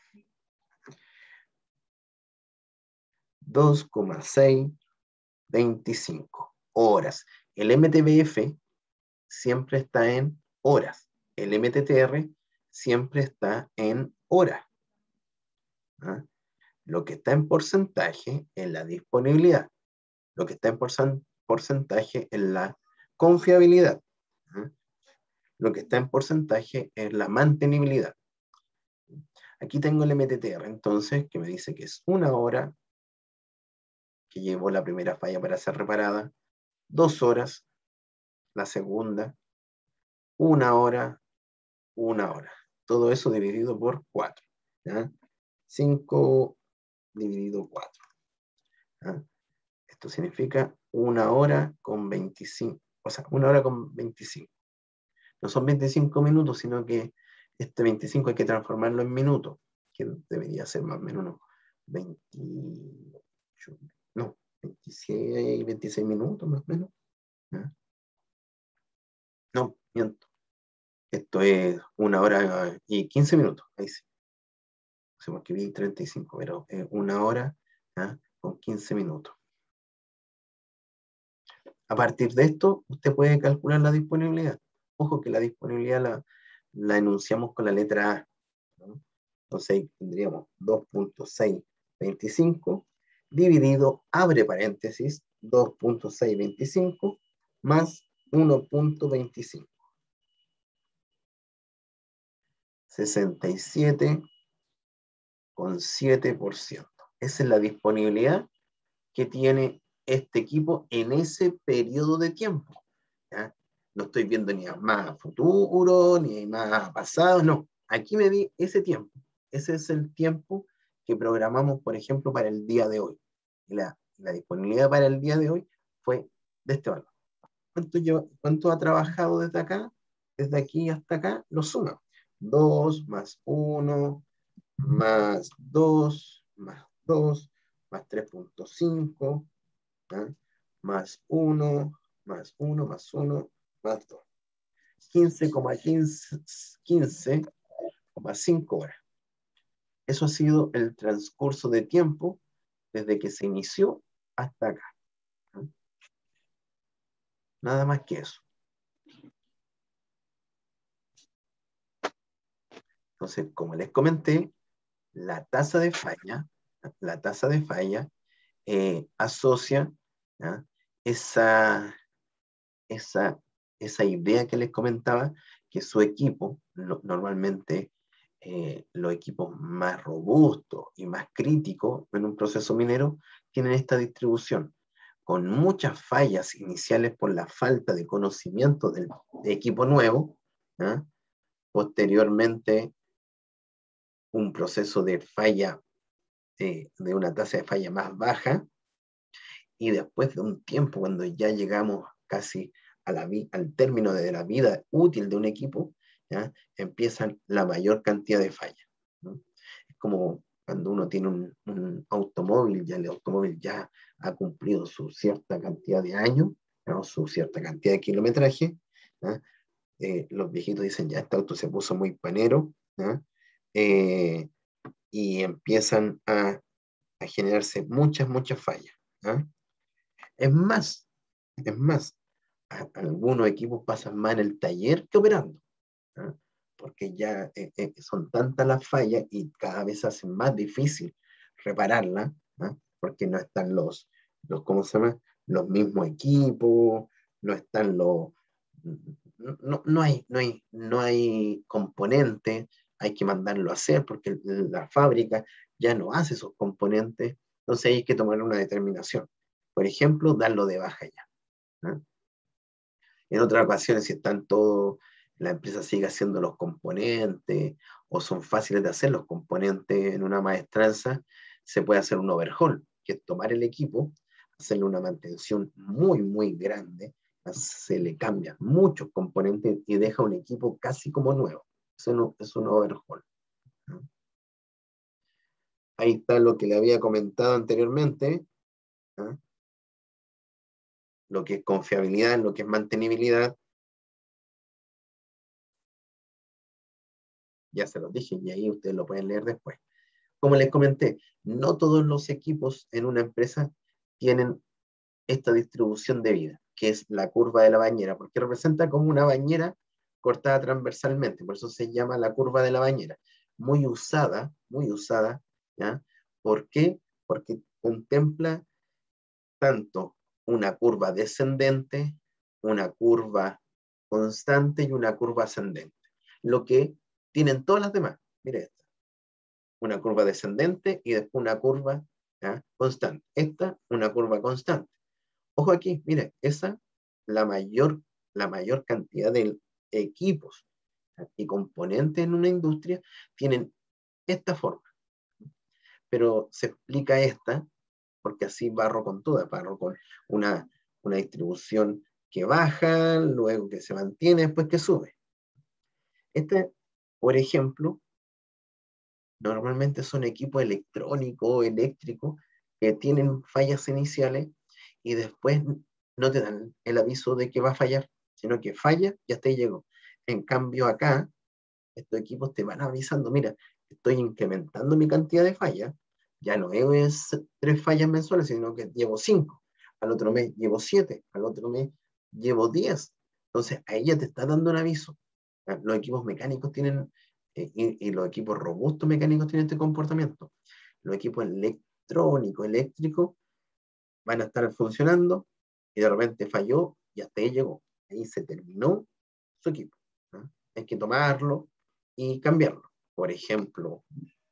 dos coma seiscientos veinticinco horas. El M T B F siempre está en horas. El M T T R siempre está en horas. ¿Ah? Lo que está en porcentaje es la disponibilidad. Lo que está en porcentaje es la confiabilidad. ¿Ah? Lo que está en porcentaje es la mantenibilidad. Aquí tengo el M T T R, entonces, que me dice que es una hora que llevó la primera falla para ser reparada, dos horas, la segunda, una hora, una hora. Todo eso dividido por cuatro. ¿Ya? cinco dividido cuatro. ¿Ya? Esto significa una hora con veinticinco. O sea, una hora con veinticinco. No son veinticinco minutos, sino que este veinticinco hay que transformarlo en minutos, que debería ser más o menos unos veintiocho, no, veintiséis, veintiséis minutos más o menos. ¿Ya? No, miento. Esto es una hora y quince minutos. Ahí sí. O sea, porque vi treinta y cinco, pero es una hora, ¿ya? Con quince minutos. A partir de esto, usted puede calcular la disponibilidad. Ojo que la disponibilidad la, la enunciamos con la letra A, ¿no? Entonces ahí tendríamos dos punto seiscientos veinticinco dividido, abre paréntesis, dos punto seiscientos veinticinco más uno punto veinticinco. sesenta y siete coma siete por ciento. Esa es la disponibilidad que tiene este equipo en ese periodo de tiempo. ¿Ya? No estoy viendo ni más a futuro, ni más a pasado, no. Aquí me di ese tiempo. Ese es el tiempo que programamos, por ejemplo, para el día de hoy. Y la, la disponibilidad para el día de hoy fue de este valor. ¿Cuánto, yo, ¿Cuánto ha trabajado desde acá? Desde aquí hasta acá, lo suma. dos más uno más dos más dos más tres punto cinco, ¿eh? Más uno más uno más uno más dos. quince coma cinco horas. Eso ha sido el transcurso de tiempo desde que se inició hasta acá. ¿Eh? Nada más que eso. Entonces, como les comenté, la tasa de falla, la tasa de falla eh, asocia, ¿ya? esa, esa, esa idea que les comentaba, que su equipo, no, normalmente eh, los equipos más robustos y más críticos en un proceso minero, tienen esta distribución, con muchas fallas iniciales por la falta de conocimiento del de equipo nuevo, ¿ya? Posteriormente un proceso de falla, de, de una tasa de falla más baja, y después de un tiempo, cuando ya llegamos casi a la, al término de la vida útil de un equipo, ¿ya? Empiezan la mayor cantidad de fallas, ¿no? Es como cuando uno tiene un, un automóvil, ya el automóvil ya ha cumplido su cierta cantidad de años, ¿no? Su cierta cantidad de kilometraje, ¿no? Eh, los viejitos dicen, ya este auto se puso muy panero, ¿no? Eh, y empiezan a, a generarse muchas, muchas fallas, ¿no? Es más, Es más, a- algunos equipos pasan más en el taller que operando, ¿ah? Porque ya eh, eh, son tantas las fallas y cada vez se hace más difícil repararlas, ¿ah? Porque no están los, los, ¿cómo se llama? Los mismos equipos, no están los, no, no hay, no hay, no hay componentes, hay que mandarlo a hacer porque la fábrica ya no hace esos componentes, entonces hay que tomar una determinación. Por ejemplo, darlo de baja ya, ¿ah? En otras ocasiones, si están todos, la empresa sigue haciendo los componentes o son fáciles de hacer los componentes en una maestranza, se puede hacer un overhaul, que es tomar el equipo, hacerle una mantención muy, muy grande, se le cambian muchos componentes y deja un equipo casi como nuevo. Eso no, es un overhaul, ¿no? Ahí está lo que le había comentado anteriormente, ¿no? Lo que es confiabilidad, lo que es mantenibilidad. Ya se los dije y ahí ustedes lo pueden leer después. Como les comenté, no todos los equipos en una empresa tienen esta distribución de vida, que es la curva de la bañera, porque representa como una bañera cortada transversalmente, por eso se llama la curva de la bañera. Muy usada, muy usada, ¿ya? ¿Por qué? Porque contempla tanto una curva descendente, una curva constante y una curva ascendente, lo que tienen todas las demás. Mire esta, una curva descendente y después una curva, ¿ya?, constante. Esta, una curva constante. Ojo aquí, mire, esa, la mayor, la mayor cantidad de equipos, ¿ya?, y componentes en una industria tienen esta forma. Pero se explica esta porque así barro con toda, barro con una, una distribución que baja, luego que se mantiene, después que sube. Este, por ejemplo, normalmente son equipos electrónicos, eléctricos, que tienen fallas iniciales y después no te dan el aviso de que va a fallar, sino que falla y hasta ahí llegó. En cambio acá, estos equipos te van avisando, mira, estoy incrementando mi cantidad de fallas, ya no es tres fallas mensuales, sino que llevo cinco, al otro mes llevo siete, al otro mes llevo diez. Entonces, a ella te está dando un aviso. Los equipos mecánicos tienen, eh, y, y los equipos robustos mecánicos tienen este comportamiento. Los equipos electrónicos, eléctricos, van a estar funcionando y de repente falló y hasta ahí llegó. Ahí se terminó su equipo, ¿no? Hay que tomarlo y cambiarlo. Por ejemplo,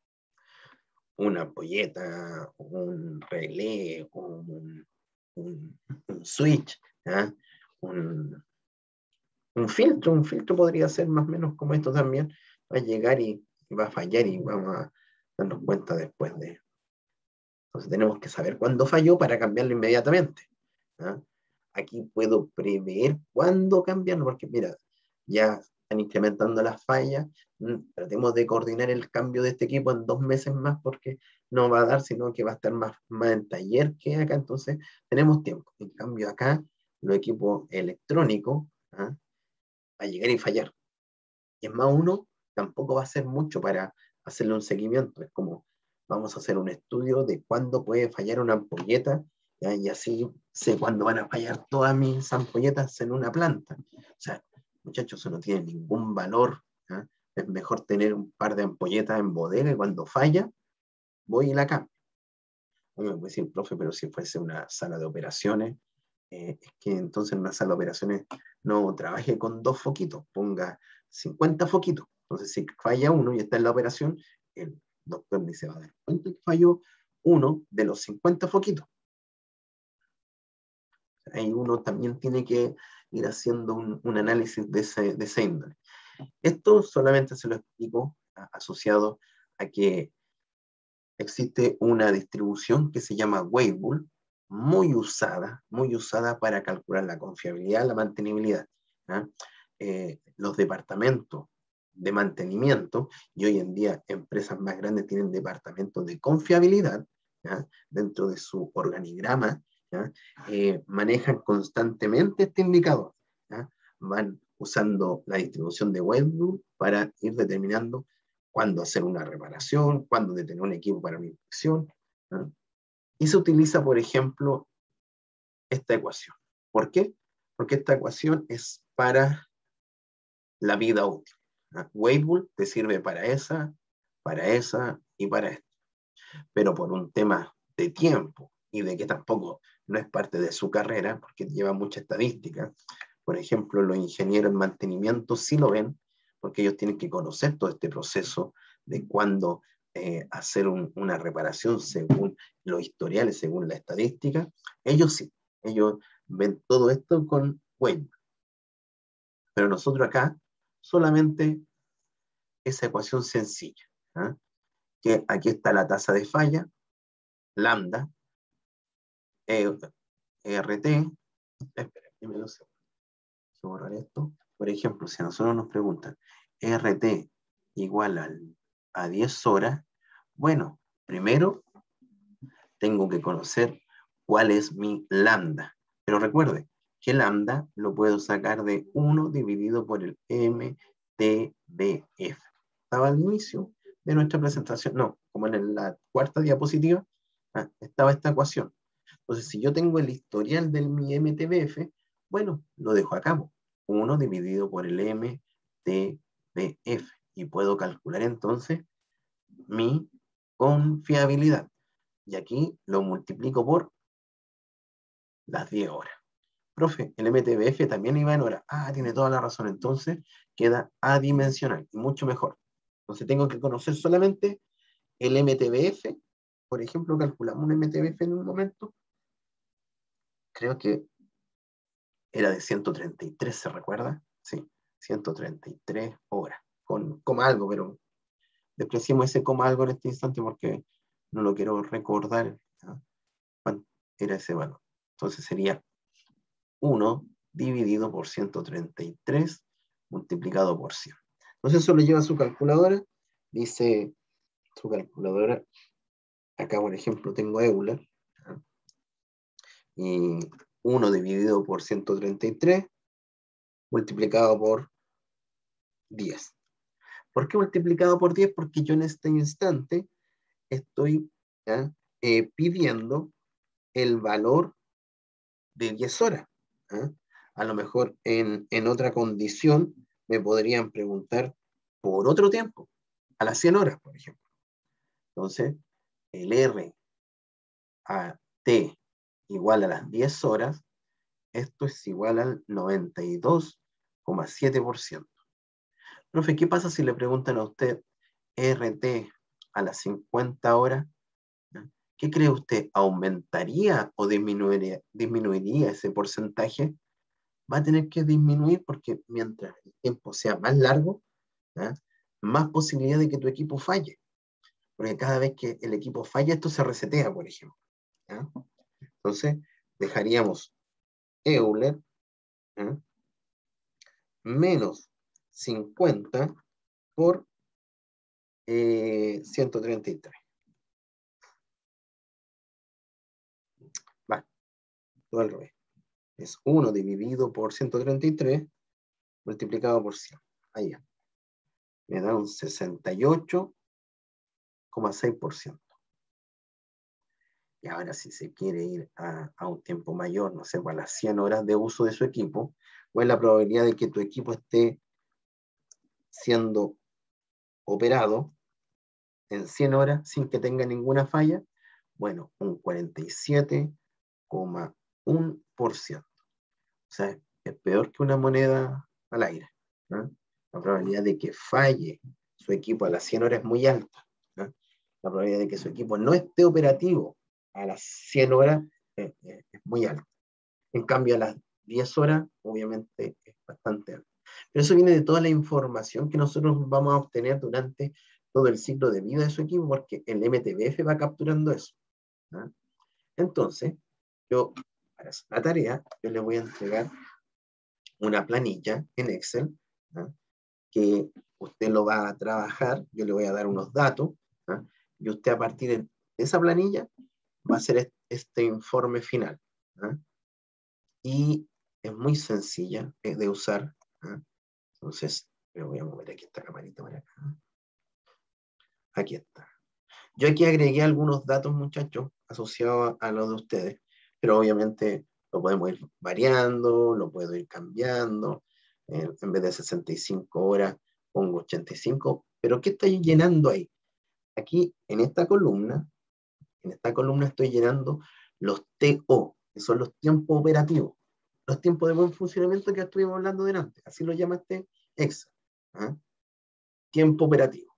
una ampolleta, un relé, un, un, un switch, ¿ya?, un, un filtro, un filtro podría ser más o menos como esto también, va a llegar y, y va a fallar y vamos a darnos cuenta después de... Entonces tenemos que saber cuándo falló para cambiarlo inmediatamente, ¿ya? Aquí puedo prever cuándo cambiarlo, porque mira, ya están incrementando las fallas, tratemos de coordinar el cambio de este equipo en dos meses más, porque no va a dar, sino que va a estar más, más en taller que acá, entonces tenemos tiempo. En cambio acá, los equipos electrónicos, ¿ah?, va a llegar y fallar. Y es más, uno tampoco va a hacer mucho para hacerle un seguimiento. Es como, vamos a hacer un estudio de cuándo puede fallar una ampolleta, ¿ya?, y así sé cuándo van a fallar todas mis ampolletas en una planta. O sea, muchachos, eso no tiene ningún valor, ¿ya? Es mejor tener un par de ampolletas en bodega y cuando falla, voy y la cambio. Uno me puede decir, profe, pero si fuese una sala de operaciones, eh, es que entonces en una sala de operaciones no trabaje con dos foquitos, ponga cincuenta foquitos. Entonces, si falla uno y está en la operación, el doctor ni se va a dar cuenta que falló uno de los cincuenta foquitos. Ahí uno también tiene que ir haciendo un, un análisis de ese, de ese índole. Esto solamente se lo explico a, asociado a que existe una distribución que se llama Weibull, muy usada, muy usada para calcular la confiabilidad, la mantenibilidad, ¿ya? Eh, los departamentos de mantenimiento, y hoy en día empresas más grandes tienen departamentos de confiabilidad, ¿ya?, dentro de su organigrama, ¿ya?, eh, manejan constantemente este indicador, ¿ya? Van usando la distribución de Weibull para ir determinando cuándo hacer una reparación, cuándo detener un equipo para una inspección, ¿no? Y se utiliza, por ejemplo, esta ecuación, ¿Por qué? Porque esta ecuación es para la vida útil. Weibull te sirve para esa, para esa y para esta. Pero por un tema de tiempo y de que tampoco no es parte de su carrera, porque lleva mucha estadística. Por ejemplo, los ingenieros en mantenimiento sí lo ven, porque ellos tienen que conocer todo este proceso de cuándo eh, hacer un, una reparación según los historiales, según la estadística. Ellos sí, ellos ven todo esto con Weibull. Pero nosotros acá solamente esa ecuación sencilla, ¿eh? Que aquí está la tasa de falla, lambda, E R T, espera, primero se borrar esto. Por ejemplo, si a nosotros nos preguntan E R T igual al, a diez horas, bueno, primero tengo que conocer cuál es mi lambda. Pero recuerde que lambda lo puedo sacar de uno dividido por el M T B F. Estaba al inicio de nuestra presentación, no, como en la cuarta diapositiva, ah, estaba esta ecuación. Entonces, si yo tengo el historial del mi M T B F, bueno, lo dejo acá, uno dividido por el M T B F, y puedo calcular entonces mi confiabilidad. Y aquí lo multiplico por las diez horas. Profe, el M T B F también iba en horas. Ah, tiene toda la razón. Entonces queda adimensional y mucho mejor. Entonces tengo que conocer solamente el M T B F. Por ejemplo, calculamos un M T B F en un momento. Creo que era de ciento treinta y tres, ¿se recuerda? Sí, ciento treinta y tres horas. Con coma algo, pero despreciemos ese coma algo en este instante porque no lo quiero recordar. ¿No? ¿Cuánto era ese valor? Entonces sería uno dividido por ciento treinta y tres multiplicado por cien. Entonces eso lo lleva a su calculadora. Dice su calculadora, acá por ejemplo tengo Euler, ¿no? Y uno dividido por ciento treinta y tres multiplicado por diez. ¿Por qué multiplicado por diez? Porque yo en este instante estoy eh, pidiendo el valor de diez horas. ¿eh? A lo mejor en, en otra condición me podrían preguntar por otro tiempo, a las cien horas, por ejemplo. Entonces, el R a T igual a las diez horas, esto es igual al noventa y dos coma siete por ciento. Profe, ¿qué pasa si le preguntan a usted R T a las cincuenta horas? ¿Qué cree usted? ¿Aumentaría o disminuiría, disminuiría ese porcentaje? Va a tener que disminuir porque mientras el tiempo sea más largo, ¿eh? más posibilidad de que tu equipo falle. Porque cada vez que el equipo falla, esto se resetea, por ejemplo. ¿eh? Entonces, dejaríamos Euler ¿eh? menos cincuenta por eh, ciento treinta y tres. Va, todo al revés. Es uno dividido por ciento treinta y tres multiplicado por cien. Ahí ya. Me da un sesenta y ocho coma seis por ciento. Y ahora si se quiere ir a, a un tiempo mayor, no sé, a las cien horas de uso de su equipo, ¿cuál es la probabilidad de que tu equipo esté siendo operado en cien horas sin que tenga ninguna falla? Bueno, un cuarenta y siete coma uno por ciento. O sea, es peor que una moneda al aire. ¿no? La probabilidad de que falle su equipo a las cien horas es muy alta. ¿no? La probabilidad de que su equipo no esté operativo a las cien horas eh, eh, es muy alta. En cambio, a las diez horas, obviamente, es bastante alta. Pero eso viene de toda la información que nosotros vamos a obtener durante todo el ciclo de vida de su equipo, porque el M T B F va capturando eso. ¿no? Entonces, yo, para hacer la tarea, yo le voy a entregar una planilla en Excel, ¿no? que usted lo va a trabajar, yo le voy a dar unos datos, ¿no? y usted a partir de esa planilla va a hacer este informe final. ¿no? Y es muy sencilla de usar. ¿no? Entonces, me voy a mover aquí esta camarita para acá. Aquí está. Yo aquí agregué algunos datos, muchachos, asociados a, a los de ustedes, pero obviamente Lo podemos ir variando, lo puedo ir cambiando. Eh, en vez de sesenta y cinco horas, pongo ochenta y cinco. Pero ¿qué estoy llenando ahí? Aquí, en esta columna, en esta columna estoy llenando los T O, que son los tiempos operativos. Los tiempos de buen funcionamiento que estuvimos hablando delante. Así lo llama este Excel. ¿Ah? Tiempo operativo.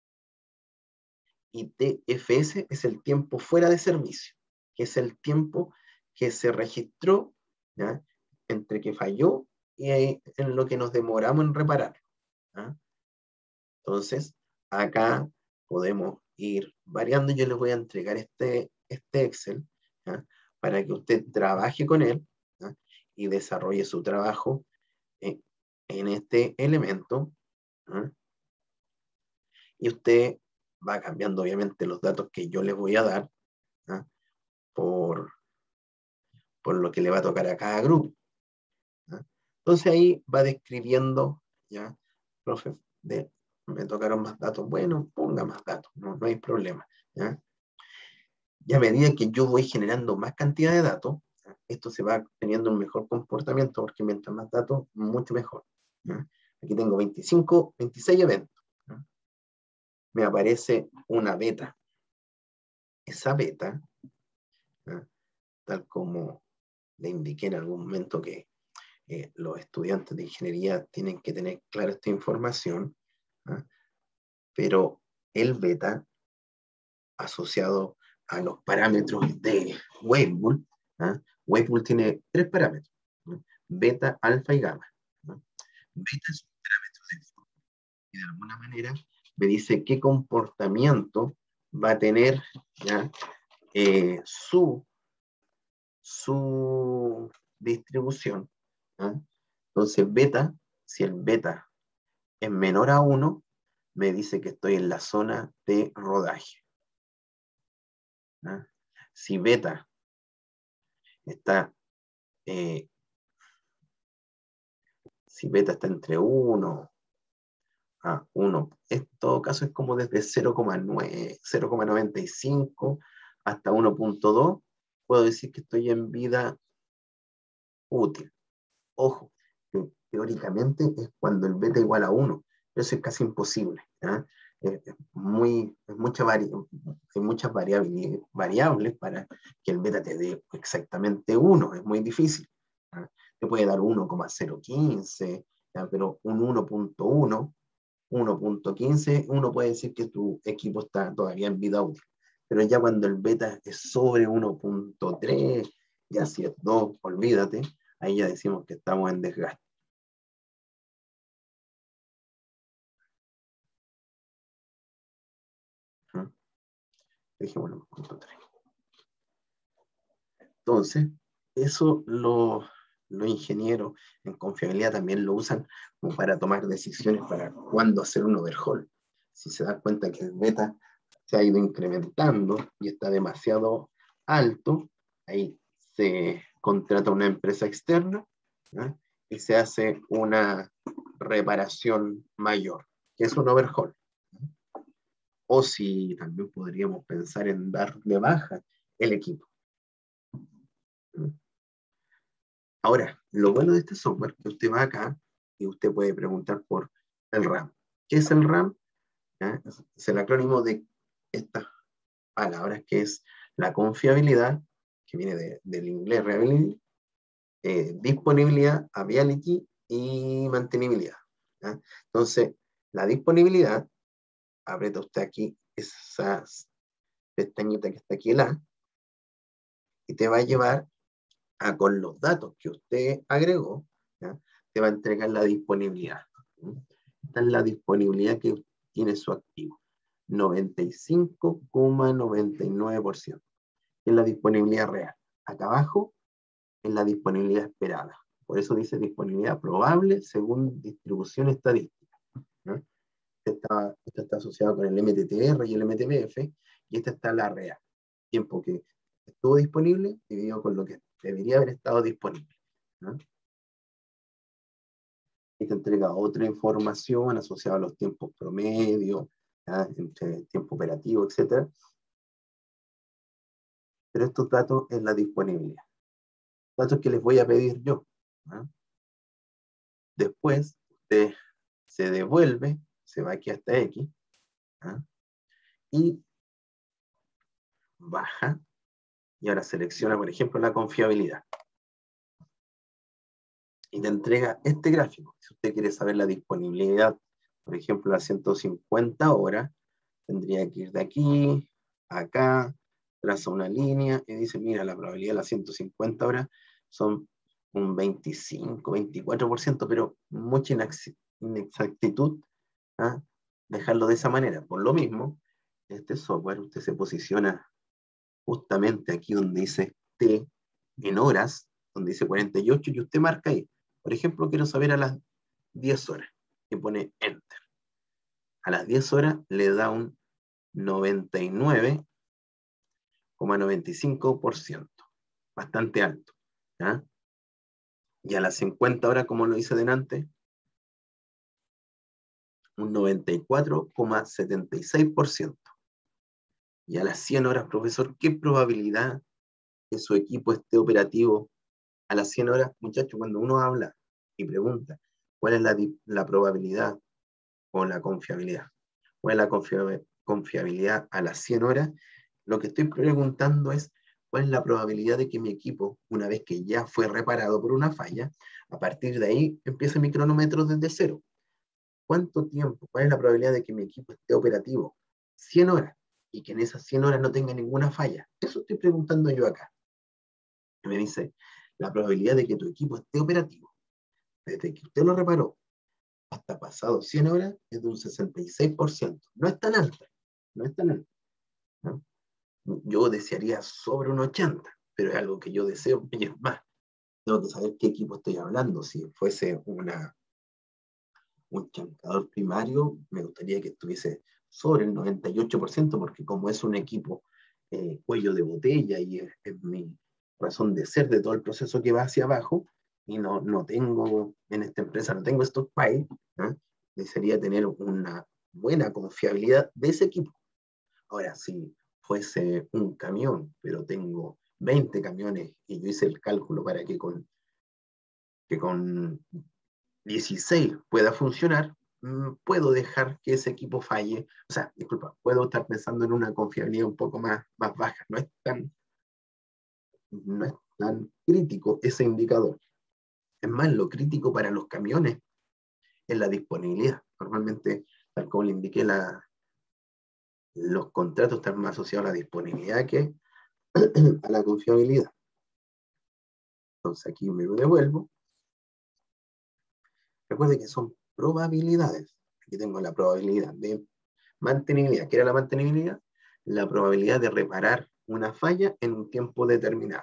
Y T F S es el tiempo fuera de servicio, que es el tiempo que se registró, ¿ya?, entre que falló y en lo que nos demoramos en reparar. ¿Ah? Entonces, acá podemos ir variando. Yo les voy a entregar este, este Excel, ¿ya?, para que usted trabaje con él, ¿ya?, y desarrolle su trabajo en, en este elemento. ¿Ya? Y usted va cambiando obviamente los datos que yo les voy a dar, ¿ya?, por, por lo que le va a tocar a cada grupo. ¿Ya? Entonces ahí va describiendo, ya, profe, de, me tocaron más datos, bueno, ponga más datos, no, no hay problema. ¿Ya? Y a medida que yo voy generando más cantidad de datos, ¿ya?, esto se va teniendo un mejor comportamiento, porque mientras más datos, mucho mejor. ¿Ya? Aquí tengo veinticinco, veintiséis eventos. ¿Ya? Me aparece una beta. Esa beta, ¿ya?, tal como le indiqué en algún momento que eh, los estudiantes de ingeniería tienen que tener clara esta información, ¿ya?, pero el beta asociado a los parámetros de Weibull, ¿ya?, Weibull tiene tres parámetros, ¿no?, beta, alfa y gamma. ¿No? Beta es un parámetro de flujo y de alguna manera me dice qué comportamiento va a tener, ¿ya?, eh, su, su distribución. ¿Ya? Entonces, beta, si el beta es menor a uno, me dice que estoy en la zona de rodaje. ¿Ya? Si beta está, eh, si beta está entre uno a uno, en todo caso es como desde cero coma nueve, cero coma noventa y cinco hasta uno punto dos, puedo decir que estoy en vida útil. Ojo, que teóricamente es cuando el beta igual a uno. Eso es casi imposible. ¿Ya? Es, es muy, es mucha vari, hay muchas variables, variables para que el beta te dé exactamente uno. Es muy difícil. ¿Ya? Te puede dar uno coma cero quince, ¿ya?, pero un uno punto uno, uno punto quince, uno puede decir que tu equipo está todavía en vida útil. Pero ya cuando el beta es sobre uno punto tres, ya si es dos, olvídate, ahí ya decimos que estamos en desgaste. ¿Mm? Dejémoslo en punto tres. Entonces, eso lo, los ingenieros en confiabilidad también lo usan como para tomar decisiones para cuándo hacer un overhaul. Si se da cuenta que el beta se ha ido incrementando y está demasiado alto, ahí se contrata una empresa externa, ¿ya?, y se hace una reparación mayor, que es un overhaul. O si también podríamos pensar en dar de baja el equipo. Ahora, lo bueno de este software es que usted va acá y usted puede preguntar por el RAM. ¿Qué es el RAM? ¿Ya? Es el acrónimo de estas palabras, que es la confiabilidad, que viene de, del inglés reliability, eh, disponibilidad, availability y mantenibilidad. ¿Ya? Entonces, la disponibilidad, aprieta usted aquí esas pestañitas que está aquí, el A, y te va a llevar a, con los datos que usted agregó, ¿ya?, te va a entregar la disponibilidad. Esta es la disponibilidad que tiene su activo, noventa y cinco coma noventa y nueve por ciento. Es la disponibilidad real. Acá abajo es la disponibilidad esperada. Por eso dice disponibilidad probable según distribución estadística. ¿No? Esta, esta está asociada con el M T T R y el M T B F, y esta está la real. Tiempo que estuvo disponible dividido con lo que debería haber estado disponible. ¿No? Y te entrega otra información asociada a los tiempos promedio, ¿ya?, entre tiempo operativo, etcétera. Pero estos datos es la disponibilidad. datos que les voy a pedir yo. ¿Ah? Después, usted se devuelve, se va aquí hasta X, ¿ah? Y baja, y ahora selecciona, por ejemplo, la confiabilidad. Y te entrega este gráfico. Si usted quiere saber la disponibilidad, por ejemplo, a ciento cincuenta horas, tendría que ir de aquí a acá, traza una línea y dice, mira, la probabilidad de las ciento cincuenta horas son un veinticinco, veinticuatro por ciento, pero mucha inexactitud, ¿ah? Dejarlo de esa manera. Por lo mismo, este software, usted se posiciona justamente aquí donde dice T en horas, donde dice cuarenta y ocho, y usted marca ahí. Por ejemplo, quiero saber a las diez horas, y pone Enter. A las diez horas le da un noventa y nueve coma noventa y cinco por ciento, bastante alto. ¿Ya? Y a las cincuenta horas, como lo hice delante, un noventa y cuatro coma setenta y seis por ciento. Y a las cien horas, profesor, ¿qué probabilidad que su equipo esté operativo a las cien horas? Muchachos, cuando uno habla y pregunta cuál es la, la probabilidad o la confiabilidad, cuál es la confiabilidad, confiabilidad a las cien horas, lo que estoy preguntando es cuál es la probabilidad de que mi equipo, una vez que ya fue reparado por una falla, a partir de ahí empiece mi cronómetro desde cero. ¿Cuánto tiempo? ¿Cuál es la probabilidad de que mi equipo esté operativo? cien horas, y que en esas cien horas no tenga ninguna falla. Eso estoy preguntando yo acá. Y me dice, la probabilidad de que tu equipo esté operativo, desde que usted lo reparó hasta pasado cien horas, es de un sesenta y seis por ciento. No es tan alta, no es tan alta, ¿no? Yo desearía sobre un ochenta, pero es algo que yo deseo, y es más, tengo que saber qué equipo estoy hablando. Si fuese una, un chancador primario, me gustaría que estuviese sobre el noventa y ocho por ciento, porque como es un equipo eh, cuello de botella, y es, es mi razón de ser de todo el proceso que va hacia abajo, y no, no tengo, en esta empresa no tengo stockpile, ¿eh? Desearía tener una buena confiabilidad de ese equipo. Ahora, si fuese un camión, pero tengo veinte camiones y yo hice el cálculo para que con, que con dieciséis pueda funcionar, puedo dejar que ese equipo falle. O sea, disculpa, puedo estar pensando en una confiabilidad un poco más, más baja. No es tan, no es tan crítico ese indicador. Es más, lo crítico para los camiones es la disponibilidad. Normalmente, tal como le indiqué, la, los contratos están más asociados a la disponibilidad que a la confiabilidad. Entonces aquí me devuelvo. Recuerde que son probabilidades. Aquí tengo la probabilidad de mantenibilidad. ¿Qué era la mantenibilidad? La probabilidad de reparar una falla en un tiempo determinado.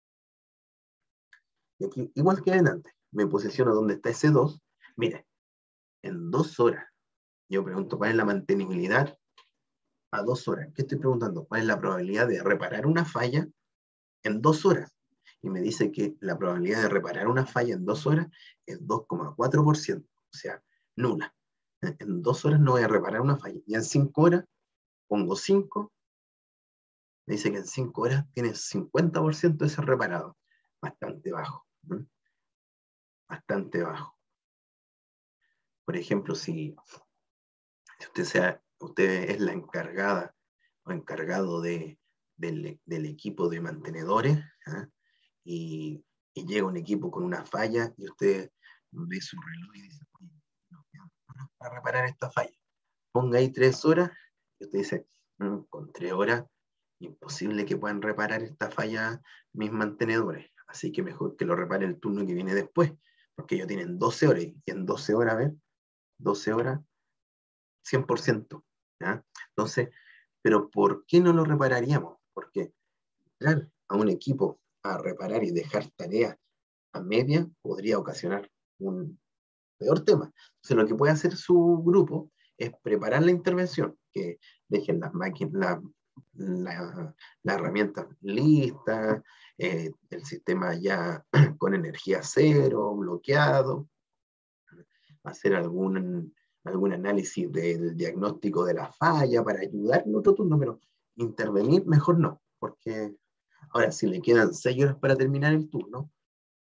Y aquí, igual que antes, me posiciono donde está ese dos. Mire, en dos horas, yo pregunto cuál es la mantenibilidad a dos horas. ¿Qué estoy preguntando? ¿Cuál es la probabilidad de reparar una falla en dos horas? Y me dice que la probabilidad de reparar una falla en dos horas es dos coma cuatro por ciento, o sea, nula. En dos horas no voy a reparar una falla. Y en cinco horas, pongo cinco, me dice que en cinco horas tiene cincuenta por ciento de ser reparado. Bastante bajo. ¿no? Bastante bajo. Por ejemplo, si, si usted, sea, usted es la encargada o encargado de, del, del equipo de mantenedores, ¿eh? y, y llega un equipo con una falla y usted ve su reloj y dice, oye, no quedan horas para reparar esta falla. Ponga ahí tres horas y usted dice, mmm, con tres horas, imposible que puedan reparar esta falla mis mantenedores. Así que mejor que lo repare el turno que viene después, porque ellos tienen doce horas y en doce horas, a ver, doce horas, cien por ciento. ¿ya? Entonces, pero ¿por qué no lo repararíamos? Porque entrar a un equipo a reparar y dejar tareas a media podría ocasionar un peor tema. Entonces, lo que puede hacer su grupo es preparar la intervención, que dejen las máquinas, la, la, la herramienta lista, eh, el sistema ya con energía cero, bloqueado, hacer algún, algún análisis del diagnóstico de la falla para ayudar en otro turno, pero intervenir mejor no, porque ahora si le quedan seis horas para terminar el turno,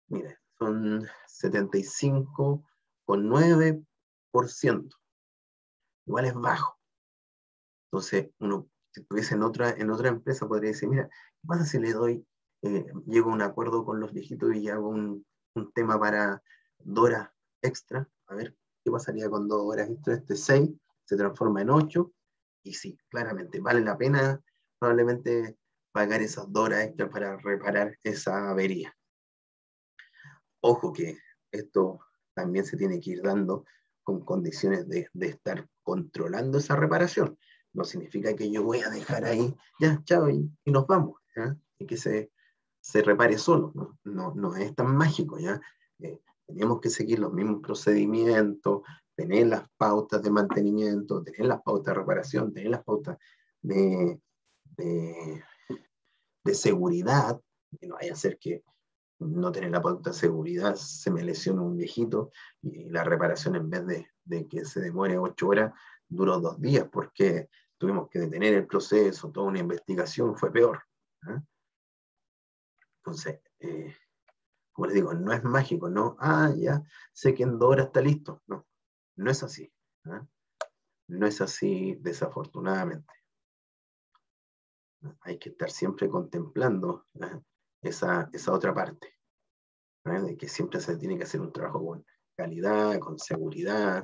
mire, son setenta y cinco coma nueve por ciento. Igual es bajo. Entonces, uno, si estuviese en otra, en otra empresa, podría decir, mira, ¿qué pasa si le doy, eh, llego a un acuerdo con los viejitos y hago un, un tema para dos horas extra? A ver, ¿qué pasaría con dos horas extra? Este seis se transforma en ocho, y sí, claramente, vale la pena probablemente pagar esas dos horas extra para reparar esa avería. Ojo que esto también se tiene que ir dando con condiciones de, de estar controlando esa reparación. No significa que yo voy a dejar ahí, ya, chao, y, y nos vamos, ¿ya? Y que se, se repare solo. No, no, no es tan mágico, ¿ya? Eh, tenemos que seguir los mismos procedimientos, tener las pautas de mantenimiento, tener las pautas de reparación, tener las pautas de, de, de seguridad, que no vaya a ser que no tener la pauta de seguridad, se me lesiona un viejito y la reparación, en vez de, de que se demore ocho horas, duró dos días porque tuvimos que detener el proceso, toda una investigación, fue peor. ¿eh? Entonces, eh, como les digo, no es mágico, no, ah, ya sé que en dos horas está listo. No, no es así. ¿eh? No es así, desafortunadamente. Hay que estar siempre contemplando ¿eh? esa, esa otra parte. ¿eh? De que siempre se tiene que hacer un trabajo con calidad, con seguridad.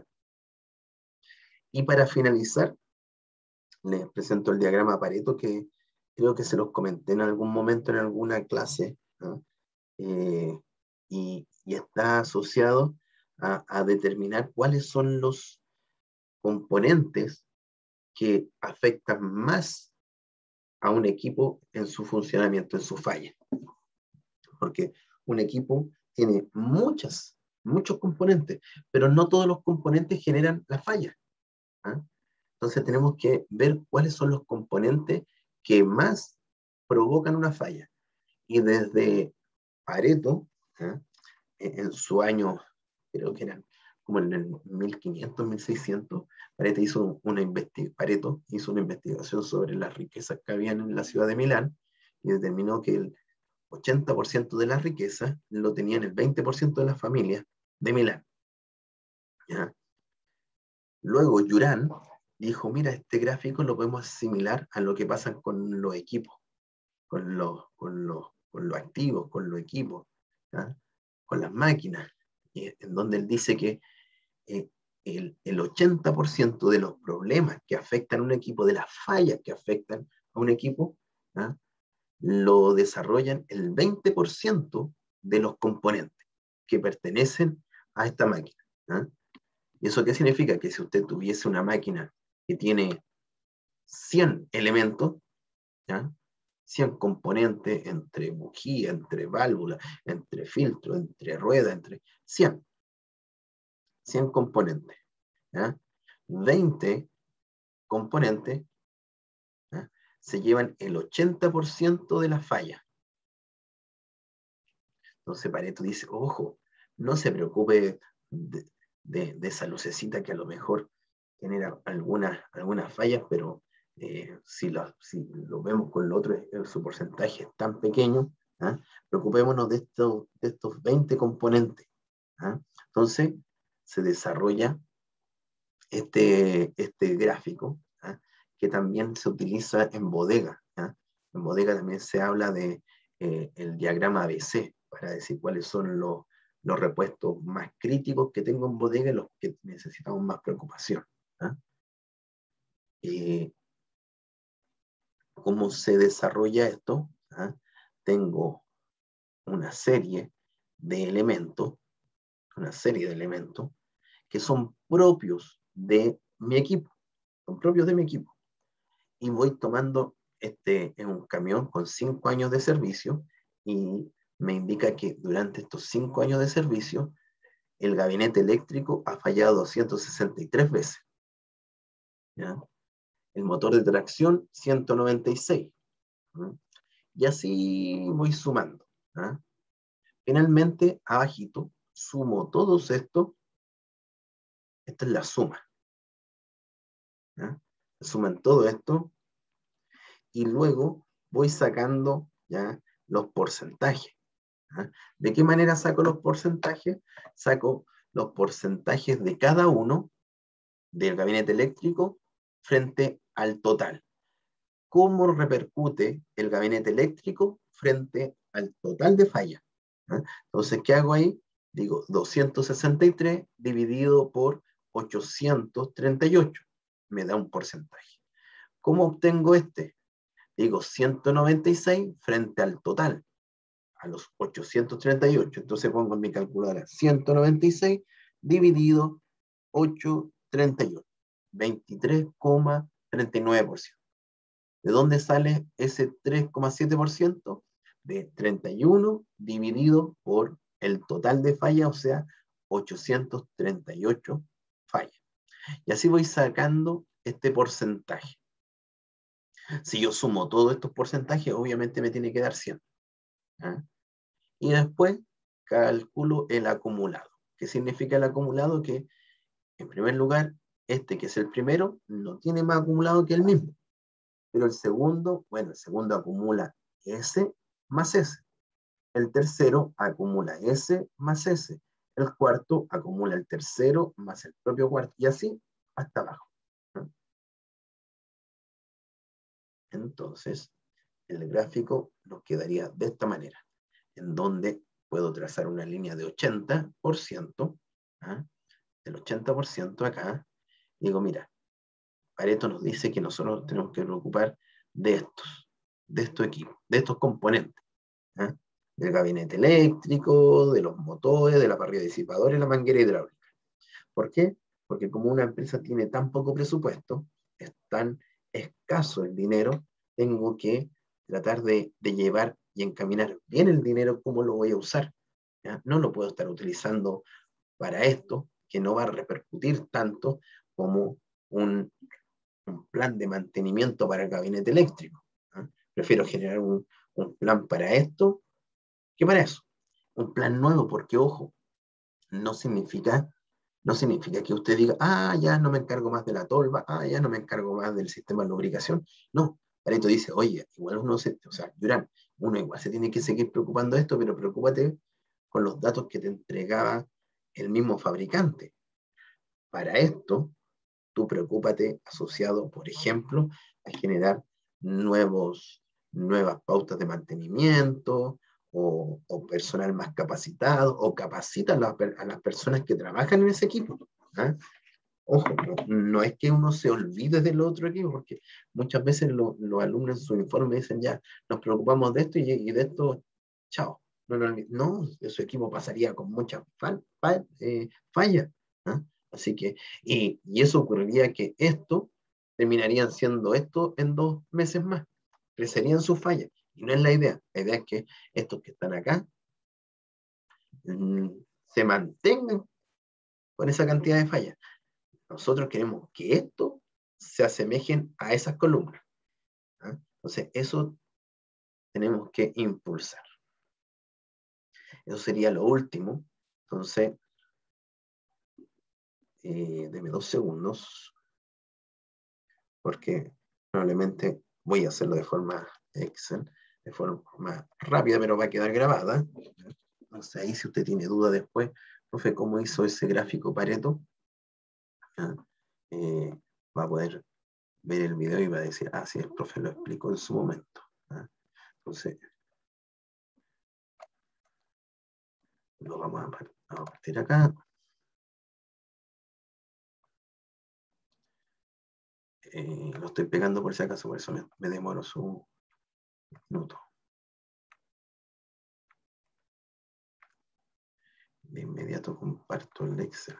Y para finalizar, les presento el diagrama Pareto, que creo que se los comenté en algún momento en alguna clase, ¿no? eh, y, y está asociado a, a determinar cuáles son los componentes que afectan más a un equipo en su funcionamiento, en su falla. Porque un equipo tiene muchas, muchos componentes, pero no todos los componentes generan la falla. ¿ah? Entonces tenemos que ver cuáles son los componentes que más provocan una falla. Y desde Pareto, ¿eh? en su año, creo que eran como en el mil quinientos, mil seiscientos, Pareto hizo una, Pareto hizo una investigación sobre las riquezas que habían en la ciudad de Milán y determinó que el ochenta por ciento de la riqueza lo tenían el veinte por ciento de las familias de Milán. ¿ya? Luego Jurán dijo, mira, este gráfico lo podemos asimilar a lo que pasa con los equipos, con los, con los, con los activos, con los equipos, ¿ya? con las máquinas, y en donde él dice que eh, el, el ochenta por ciento de los problemas que afectan a un equipo, de las fallas que afectan a un equipo, ¿ya? lo desarrollan el veinte por ciento de los componentes que pertenecen a esta máquina. ¿ya? ¿Y eso qué significa? Que si usted tuviese una máquina que tiene cien elementos, ¿ya? cien componentes entre bujía, entre válvula, entre filtro, entre rueda, entre cien, cien componentes. ¿ya? veinte componentes ¿ya? se llevan el ochenta por ciento de las fallas. Entonces Pareto dice, ojo, no se preocupe de, de, de esa lucecita que a lo mejor genera algunas algunas fallas, pero eh, si, lo, si lo vemos con lo otro, su porcentaje es tan pequeño, ¿ah? preocupémonos de, esto, de estos veinte componentes. ¿ah? Entonces se desarrolla este, este gráfico, ¿ah? que también se utiliza en bodega. ¿ah? En bodega también se habla de eh, el diagrama A B C, para decir cuáles son los, los repuestos más críticos que tengo en bodega y los que necesitamos más preocupación. ¿ah? Eh, ¿Cómo se desarrolla esto? ¿ah? Tengo una serie de elementos, una serie de elementos que son propios de mi equipo, son propios de mi equipo. Y voy tomando este en un camión con cinco años de servicio y me indica que durante estos cinco años de servicio el gabinete eléctrico ha fallado doscientas sesenta y tres veces. ¿ya? El motor de tracción ciento noventa y seis. ¿ya? Y así voy sumando. ¿ya? Finalmente, abajito, sumo todos estos. Esta es la suma. ¿ya? Suman todo esto y luego voy sacando ¿ya? los porcentajes. ¿Ah? ¿De qué manera saco los porcentajes? Saco los porcentajes de cada uno del gabinete eléctrico frente al total. ¿Cómo repercute el gabinete eléctrico frente al total de fallas? ¿Ah? Entonces, ¿qué hago ahí? Digo, doscientos sesenta y tres dividido por ochocientos treinta y ocho. Me da un porcentaje. ¿Cómo obtengo este? Digo, ciento noventa y seis frente al total, a los ochocientos treinta y ocho. Entonces pongo en mi calculadora ciento noventa y seis dividido ochocientos treinta y ocho. veintitrés coma treinta y nueve por ciento. ¿De dónde sale ese tres coma siete por ciento? De treinta y uno dividido por el total de fallas, o sea, ochocientos treinta y ocho fallas. Y así voy sacando este porcentaje. Si yo sumo todos estos porcentajes, obviamente me tiene que dar cien. ¿Ah? Y después calculo el acumulado. ¿Qué significa el acumulado? Que, en primer lugar, este que es el primero, no tiene más acumulado que el mismo. Pero el segundo, bueno, el segundo acumula S más S. El tercero acumula S más S. El cuarto acumula el tercero más el propio cuarto. Y así hasta abajo. ¿No? Entonces, el gráfico nos quedaría de esta manera, en donde puedo trazar una línea de ochenta por ciento, ¿ah? Del ochenta por ciento acá. Y digo, mira, Pareto nos dice que nosotros tenemos que preocupar de estos, de estos equipos, de estos componentes. ¿Ah? Del gabinete eléctrico, de los motores, de la parrilla disipadora y la manguera hidráulica. ¿Por qué? Porque como una empresa tiene tan poco presupuesto, es tan escaso el dinero, tengo que tratar de, de llevar y encaminar bien el dinero, cómo lo voy a usar. ¿Ya? No lo puedo estar utilizando para esto, que no va a repercutir tanto como un, un plan de mantenimiento para el gabinete eléctrico. ¿Ah? Prefiero generar un, un plan para esto que para eso. Un plan nuevo, porque ojo, no significa, no significa que usted diga, ah, ya no me encargo más de la tolva, ah, ya no me encargo más del sistema de lubricación. No, Pareto dice, oye, igual uno se, o sea, Durán, uno igual se tiene que seguir preocupando de esto, pero preocúpate con los datos que te entregaba el mismo fabricante. Para esto, tú preocúpate asociado, por ejemplo, a generar nuevos, nuevas pautas de mantenimiento, o, o personal más capacitado, o capacita a, la, a las personas que trabajan en ese equipo. ¿Ah? Ojo, no, no es que uno se olvide del otro equipo, porque muchas veces lo, los alumnos en su informe dicen, ya, nos preocupamos de esto y, y de esto, chao. No, no, no, su equipo pasaría con muchas fall, fall, eh, fallas. ¿Ah? Así que, y, y eso ocurriría que esto terminarían siendo esto en dos meses más. Crecerían sus fallas. Y no es la idea. La idea es que estos que están acá mmm, se mantengan con esa cantidad de fallas. Nosotros queremos que esto se asemejen a esas columnas. ¿Ah? Entonces, eso tenemos que impulsar. Eso sería lo último. Entonces, eh, deme dos segundos, porque probablemente voy a hacerlo de forma Excel, de forma rápida, pero va a quedar grabada. Entonces, ahí si usted tiene duda después, profe, ¿cómo hizo ese gráfico Pareto? ¿Ah? Eh, va a poder ver el video y va a decir, ah, sí, el profe lo explicó en su momento. ¿Ah? Entonces, lo vamos a, vamos a partir acá. Eh, lo estoy pegando por si acaso, por eso me, me demoro su minuto. De inmediato comparto el Excel.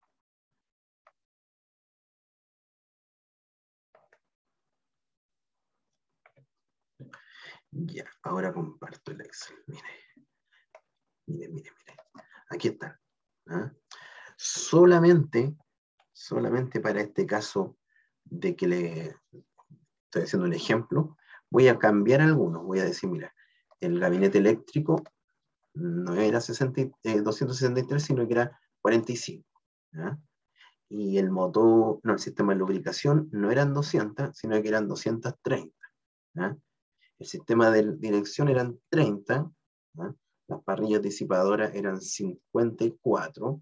Ya, ahora comparto el Excel. Mire, mire, mire, mire. Aquí está. ¿Ah? Solamente, solamente para este caso de que le estoy haciendo un ejemplo, voy a cambiar algunos. Voy a decir, mira, el gabinete eléctrico no era sesenta, eh, doscientos sesenta y tres, sino que era cuarenta y cinco. ¿Ya? Y el motor, no, el sistema de lubricación no eran doscientos, sino que eran doscientos treinta. ¿Ya? El sistema de dirección eran treinta, ¿ya? las parrillas disipadoras eran cincuenta y cuatro,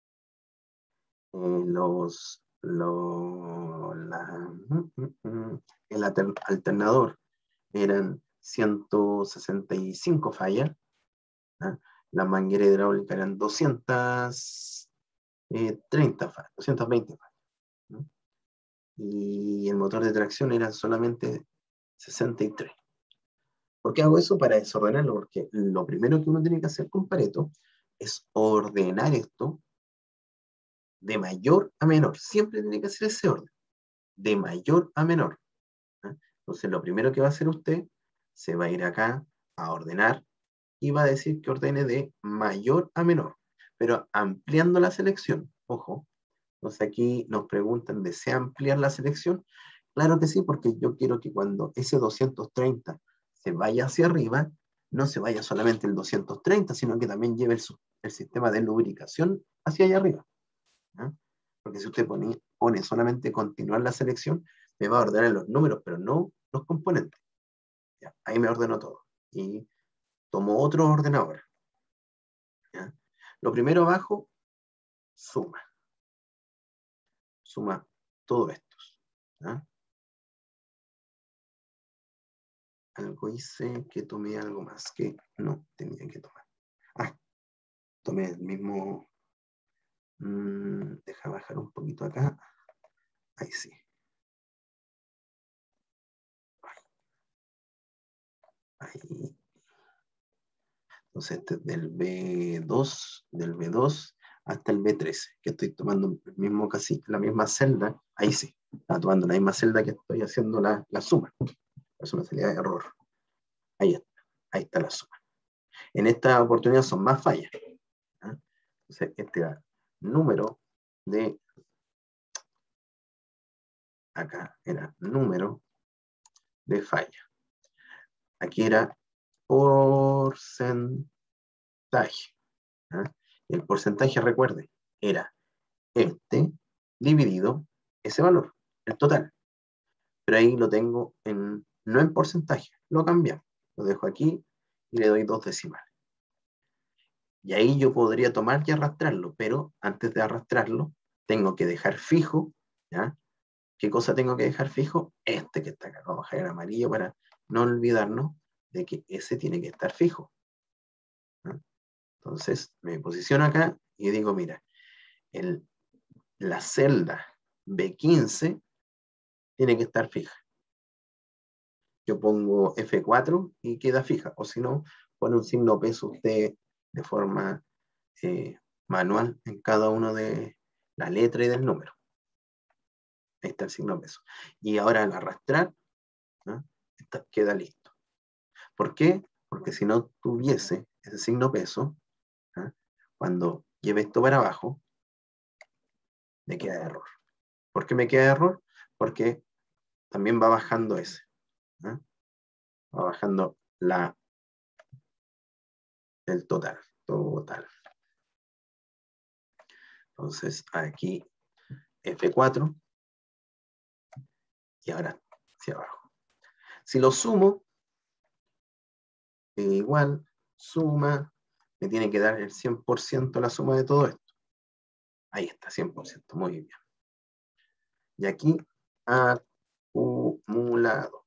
eh, los, los, la, el alternador eran ciento sesenta y cinco fallas, ¿ah? La manguera hidráulica eran doscientas treinta fallas, doscientas veinte fallas, ¿no? Y el motor de tracción era solamente sesenta y tres. ¿Por qué hago eso? Para desordenarlo, porque lo primero que uno tiene que hacer con Pareto es ordenar esto de mayor a menor. Siempre tiene que hacer ese orden, de mayor a menor, ¿eh? Entonces, lo primero que va a hacer usted, se va a ir acá a ordenar y va a decir que ordene de mayor a menor, pero ampliando la selección. Ojo, entonces aquí nos preguntan, ¿desea ampliar la selección? Claro que sí, porque yo quiero que cuando ese doscientos treinta se vaya hacia arriba, no se vaya solamente el doscientos treinta, sino que también lleve el, el sistema de lubricación hacia allá arriba, ¿no? Porque si usted pone, pone solamente continuar la selección, me va a ordenar los números, pero no los componentes. Ya, ahí me ordenó todo. Y tomo otro ordenador. ¿Ya? Lo primero abajo, suma. Suma todo esto. ¿Ya? Algo hice que tomé algo más que no tenía que tomar. Ah, tomé el mismo. Mmm, deja bajar un poquito acá. Ahí sí. Ahí. Entonces, este es del B dos, del B dos hasta el B trece, que estoy tomando el mismo casi, la misma celda. Ahí sí, está tomando la misma celda que estoy haciendo la, la suma. Eso me salía de error. Ahí está, ahí está la suma. En esta oportunidad son más fallas, ¿eh? Entonces, este era número de, acá era número de falla. Aquí era porcentaje, ¿eh? Y el porcentaje, recuerde, era este dividido ese valor, el total. Pero ahí lo tengo en, no en porcentaje, lo cambiamos. Lo dejo aquí y le doy dos decimales. Y ahí yo podría tomar y arrastrarlo, pero antes de arrastrarlo, tengo que dejar fijo, ¿ya? ¿Qué cosa tengo que dejar fijo? Este que está acá, vamos a dejar en amarillo para no olvidarnos de que ese tiene que estar fijo, ¿no? Entonces me posiciono acá y digo, mira, el, la celda B quince tiene que estar fija. Yo pongo F cuatro y queda fija, o si no, pone un signo peso usted de forma eh, manual en cada uno de la letra y del número. Ahí está el signo peso. Y ahora al arrastrar, ¿no? Está, queda listo. ¿Por qué? Porque si no tuviese ese signo peso, ¿eh? Cuando lleve esto para abajo, me queda error. ¿Por qué me queda error? Porque también va bajando ese, ¿eh? Va bajando la, el total, total. Entonces aquí F cuatro y ahora hacia abajo. Si lo sumo, eh, igual, suma, me tiene que dar el cien por ciento la suma de todo esto. Ahí está, cien por ciento, muy bien. Y aquí, acumulado.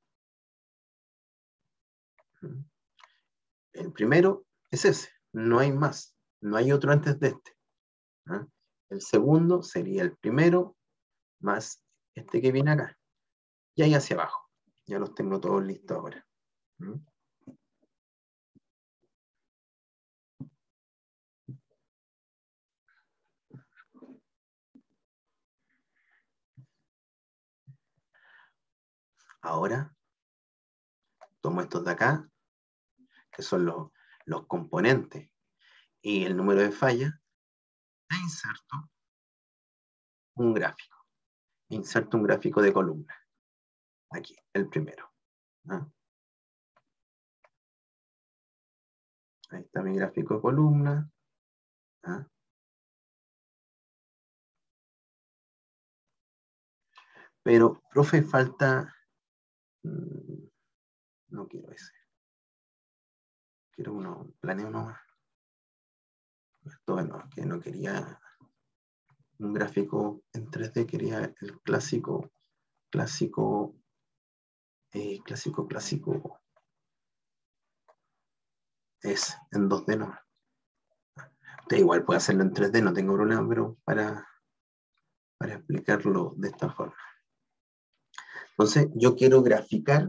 El primero es ese, no hay más, no hay otro antes de este, ¿eh? El segundo sería el primero más este que viene acá. Y ahí hacia abajo. Ya los tengo todos listos ahora. ¿Mm? Ahora tomo estos de acá, que son los, los componentes, y el número de fallas, e inserto un gráfico. Inserto un gráfico de columna. Aquí, el primero. ¿Ah? Ahí está mi gráfico de columna. ¿Ah? Pero, profe, falta... No quiero ese. Quiero uno, planeo uno más. Esto, bueno, que no quería un gráfico en tres D, quería el clásico, clásico, eh, clásico, clásico, es en dos D no. Usted igual puede hacerlo en tres D, no tengo problema, pero para, para explicarlo de esta forma. Entonces, yo quiero graficar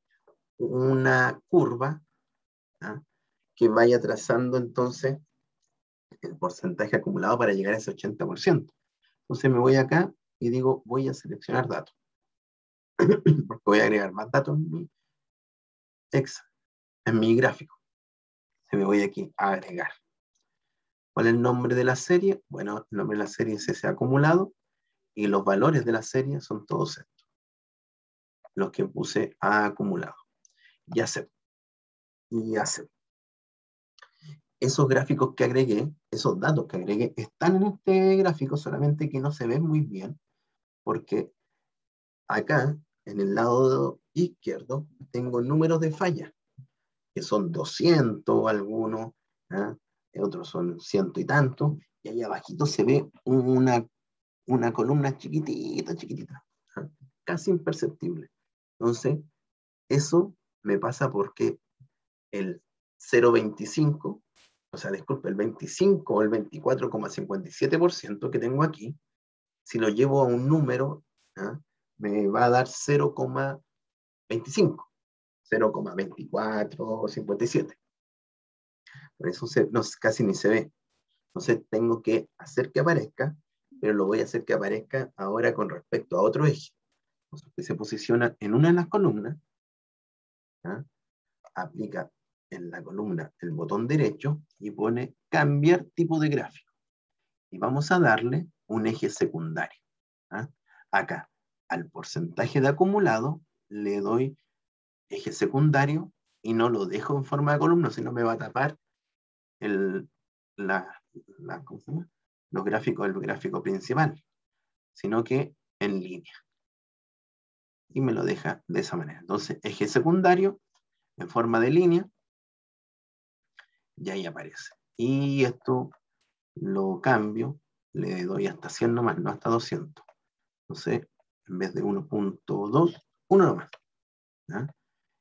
una curva, ¿ah?, que vaya trazando entonces el porcentaje acumulado para llegar a ese ochenta por ciento. Entonces me voy acá y digo, voy a seleccionar datos, porque voy a agregar más datos en mi Excel, en mi gráfico. Se me voy aquí a agregar. ¿Cuál es el nombre de la serie? Bueno, el nombre de la serie es ese acumulado, y los valores de la serie son todos estos, los que puse a acumulado. Y acepto. Y acepto. Esos gráficos que agregué, esos datos que agregué, están en este gráfico, solamente que no se ven muy bien, porque acá, en el lado izquierdo, tengo números de falla, que son doscientos algunos, ¿ah?, otros son ciento y tanto, y ahí abajito se ve una, una columna chiquitita, chiquitita, ¿ah?, casi imperceptible. Entonces, eso me pasa porque el cero coma veinticinco, o sea, disculpe, el veinticinco o el veinticuatro coma cincuenta y siete por ciento que tengo aquí, si lo llevo a un número, ¿ah?, me va a dar cero coma veinticinco, cero coma veinticuatro cincuenta y siete. Por eso se, no, casi ni se ve. Entonces tengo que hacer que aparezca, pero lo voy a hacer que aparezca ahora con respecto a otro eje. Entonces, que se posiciona en una de las columnas, ¿ah?, aplica en la columna el botón derecho y pone cambiar tipo de gráfico. Y vamos a darle un eje secundario, ¿ah? Acá, al porcentaje de acumulado, le doy eje secundario y no lo dejo en forma de columna, sino me va a tapar el, la, la, ¿cómo se llama?, los gráficos del gráfico principal, sino que en línea. Y me lo deja de esa manera. Entonces, eje secundario en forma de línea, y ahí aparece. Y esto lo cambio, le doy hasta cien nomás, no hasta doscientos. Entonces, en vez de uno punto dos, uno nomás, ¿ah?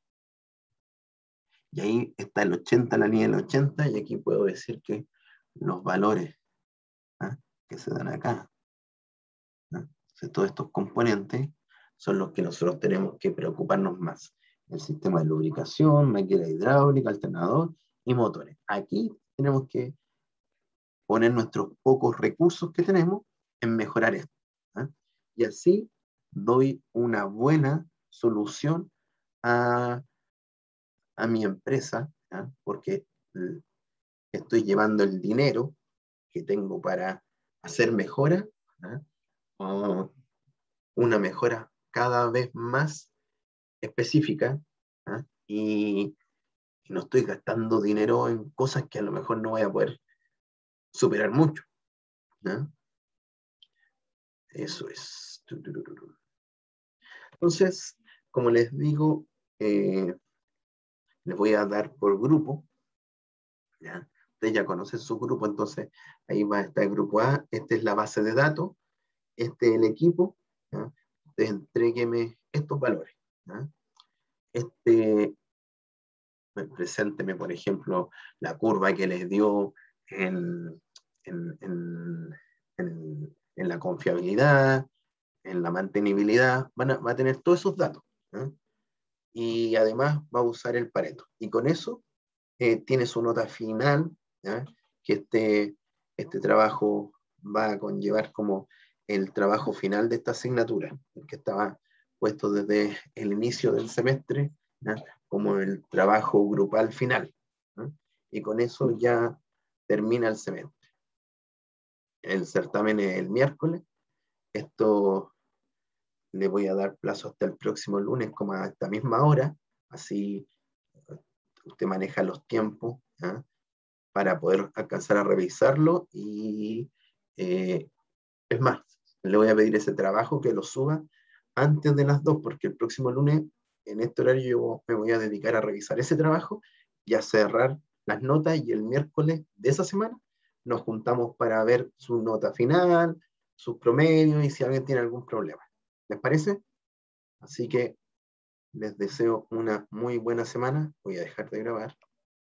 Y ahí está el ochenta, la línea del ochenta, y aquí puedo decir que los valores, ¿ah?, que se dan acá, ¿ah?, entonces, todos estos componentes son los que nosotros tenemos que preocuparnos más. El sistema de lubricación, máquina hidráulica, alternador y motores. Aquí tenemos que poner nuestros pocos recursos que tenemos en mejorar esto, ¿ah? Y así doy una buena solución a, a mi empresa, ¿ah?, porque estoy llevando el dinero que tengo para hacer mejora, ¿ah?, o una mejora cada vez más específica, ¿ah?, y, y no estoy gastando dinero en cosas que a lo mejor no voy a poder superar mucho, ¿no? Eso es. Entonces, como les digo, eh, les voy a dar por grupo, ¿ya? Ustedes ya conocen su grupo, entonces ahí va a estar el grupo A, esta es la base de datos, este es el equipo, ¿ya? Ustedes entréguenme estos valores, ¿ya? Este, presénteme, por ejemplo, la curva que les dio en, en, en, en, en la confiabilidad, en la mantenibilidad, van a, va a tener todos esos datos, ¿eh? Y además va a usar el Pareto. Y con eso eh, tiene su nota final, ¿eh?, que este, este trabajo va a conllevar como el trabajo final de esta asignatura, el que estaba puesto desde el inicio del semestre, ¿eh?, como el trabajo grupal final, ¿eh? Y con eso ya termina el semestre. El certamen es el miércoles. Esto le voy a dar plazo hasta el próximo lunes, como a esta misma hora, así usted maneja los tiempos, ¿eh?, para poder alcanzar a revisarlo. Y eh, es más, le voy a pedir ese trabajo que lo suba antes de las dos, porque el próximo lunes, en este horario, yo me voy a dedicar a revisar ese trabajo y a cerrar las notas, y el miércoles de esa semana nos juntamos para ver su nota final, sus promedios y si alguien tiene algún problema. ¿Les parece? Así que les deseo una muy buena semana. Voy a dejar de grabar.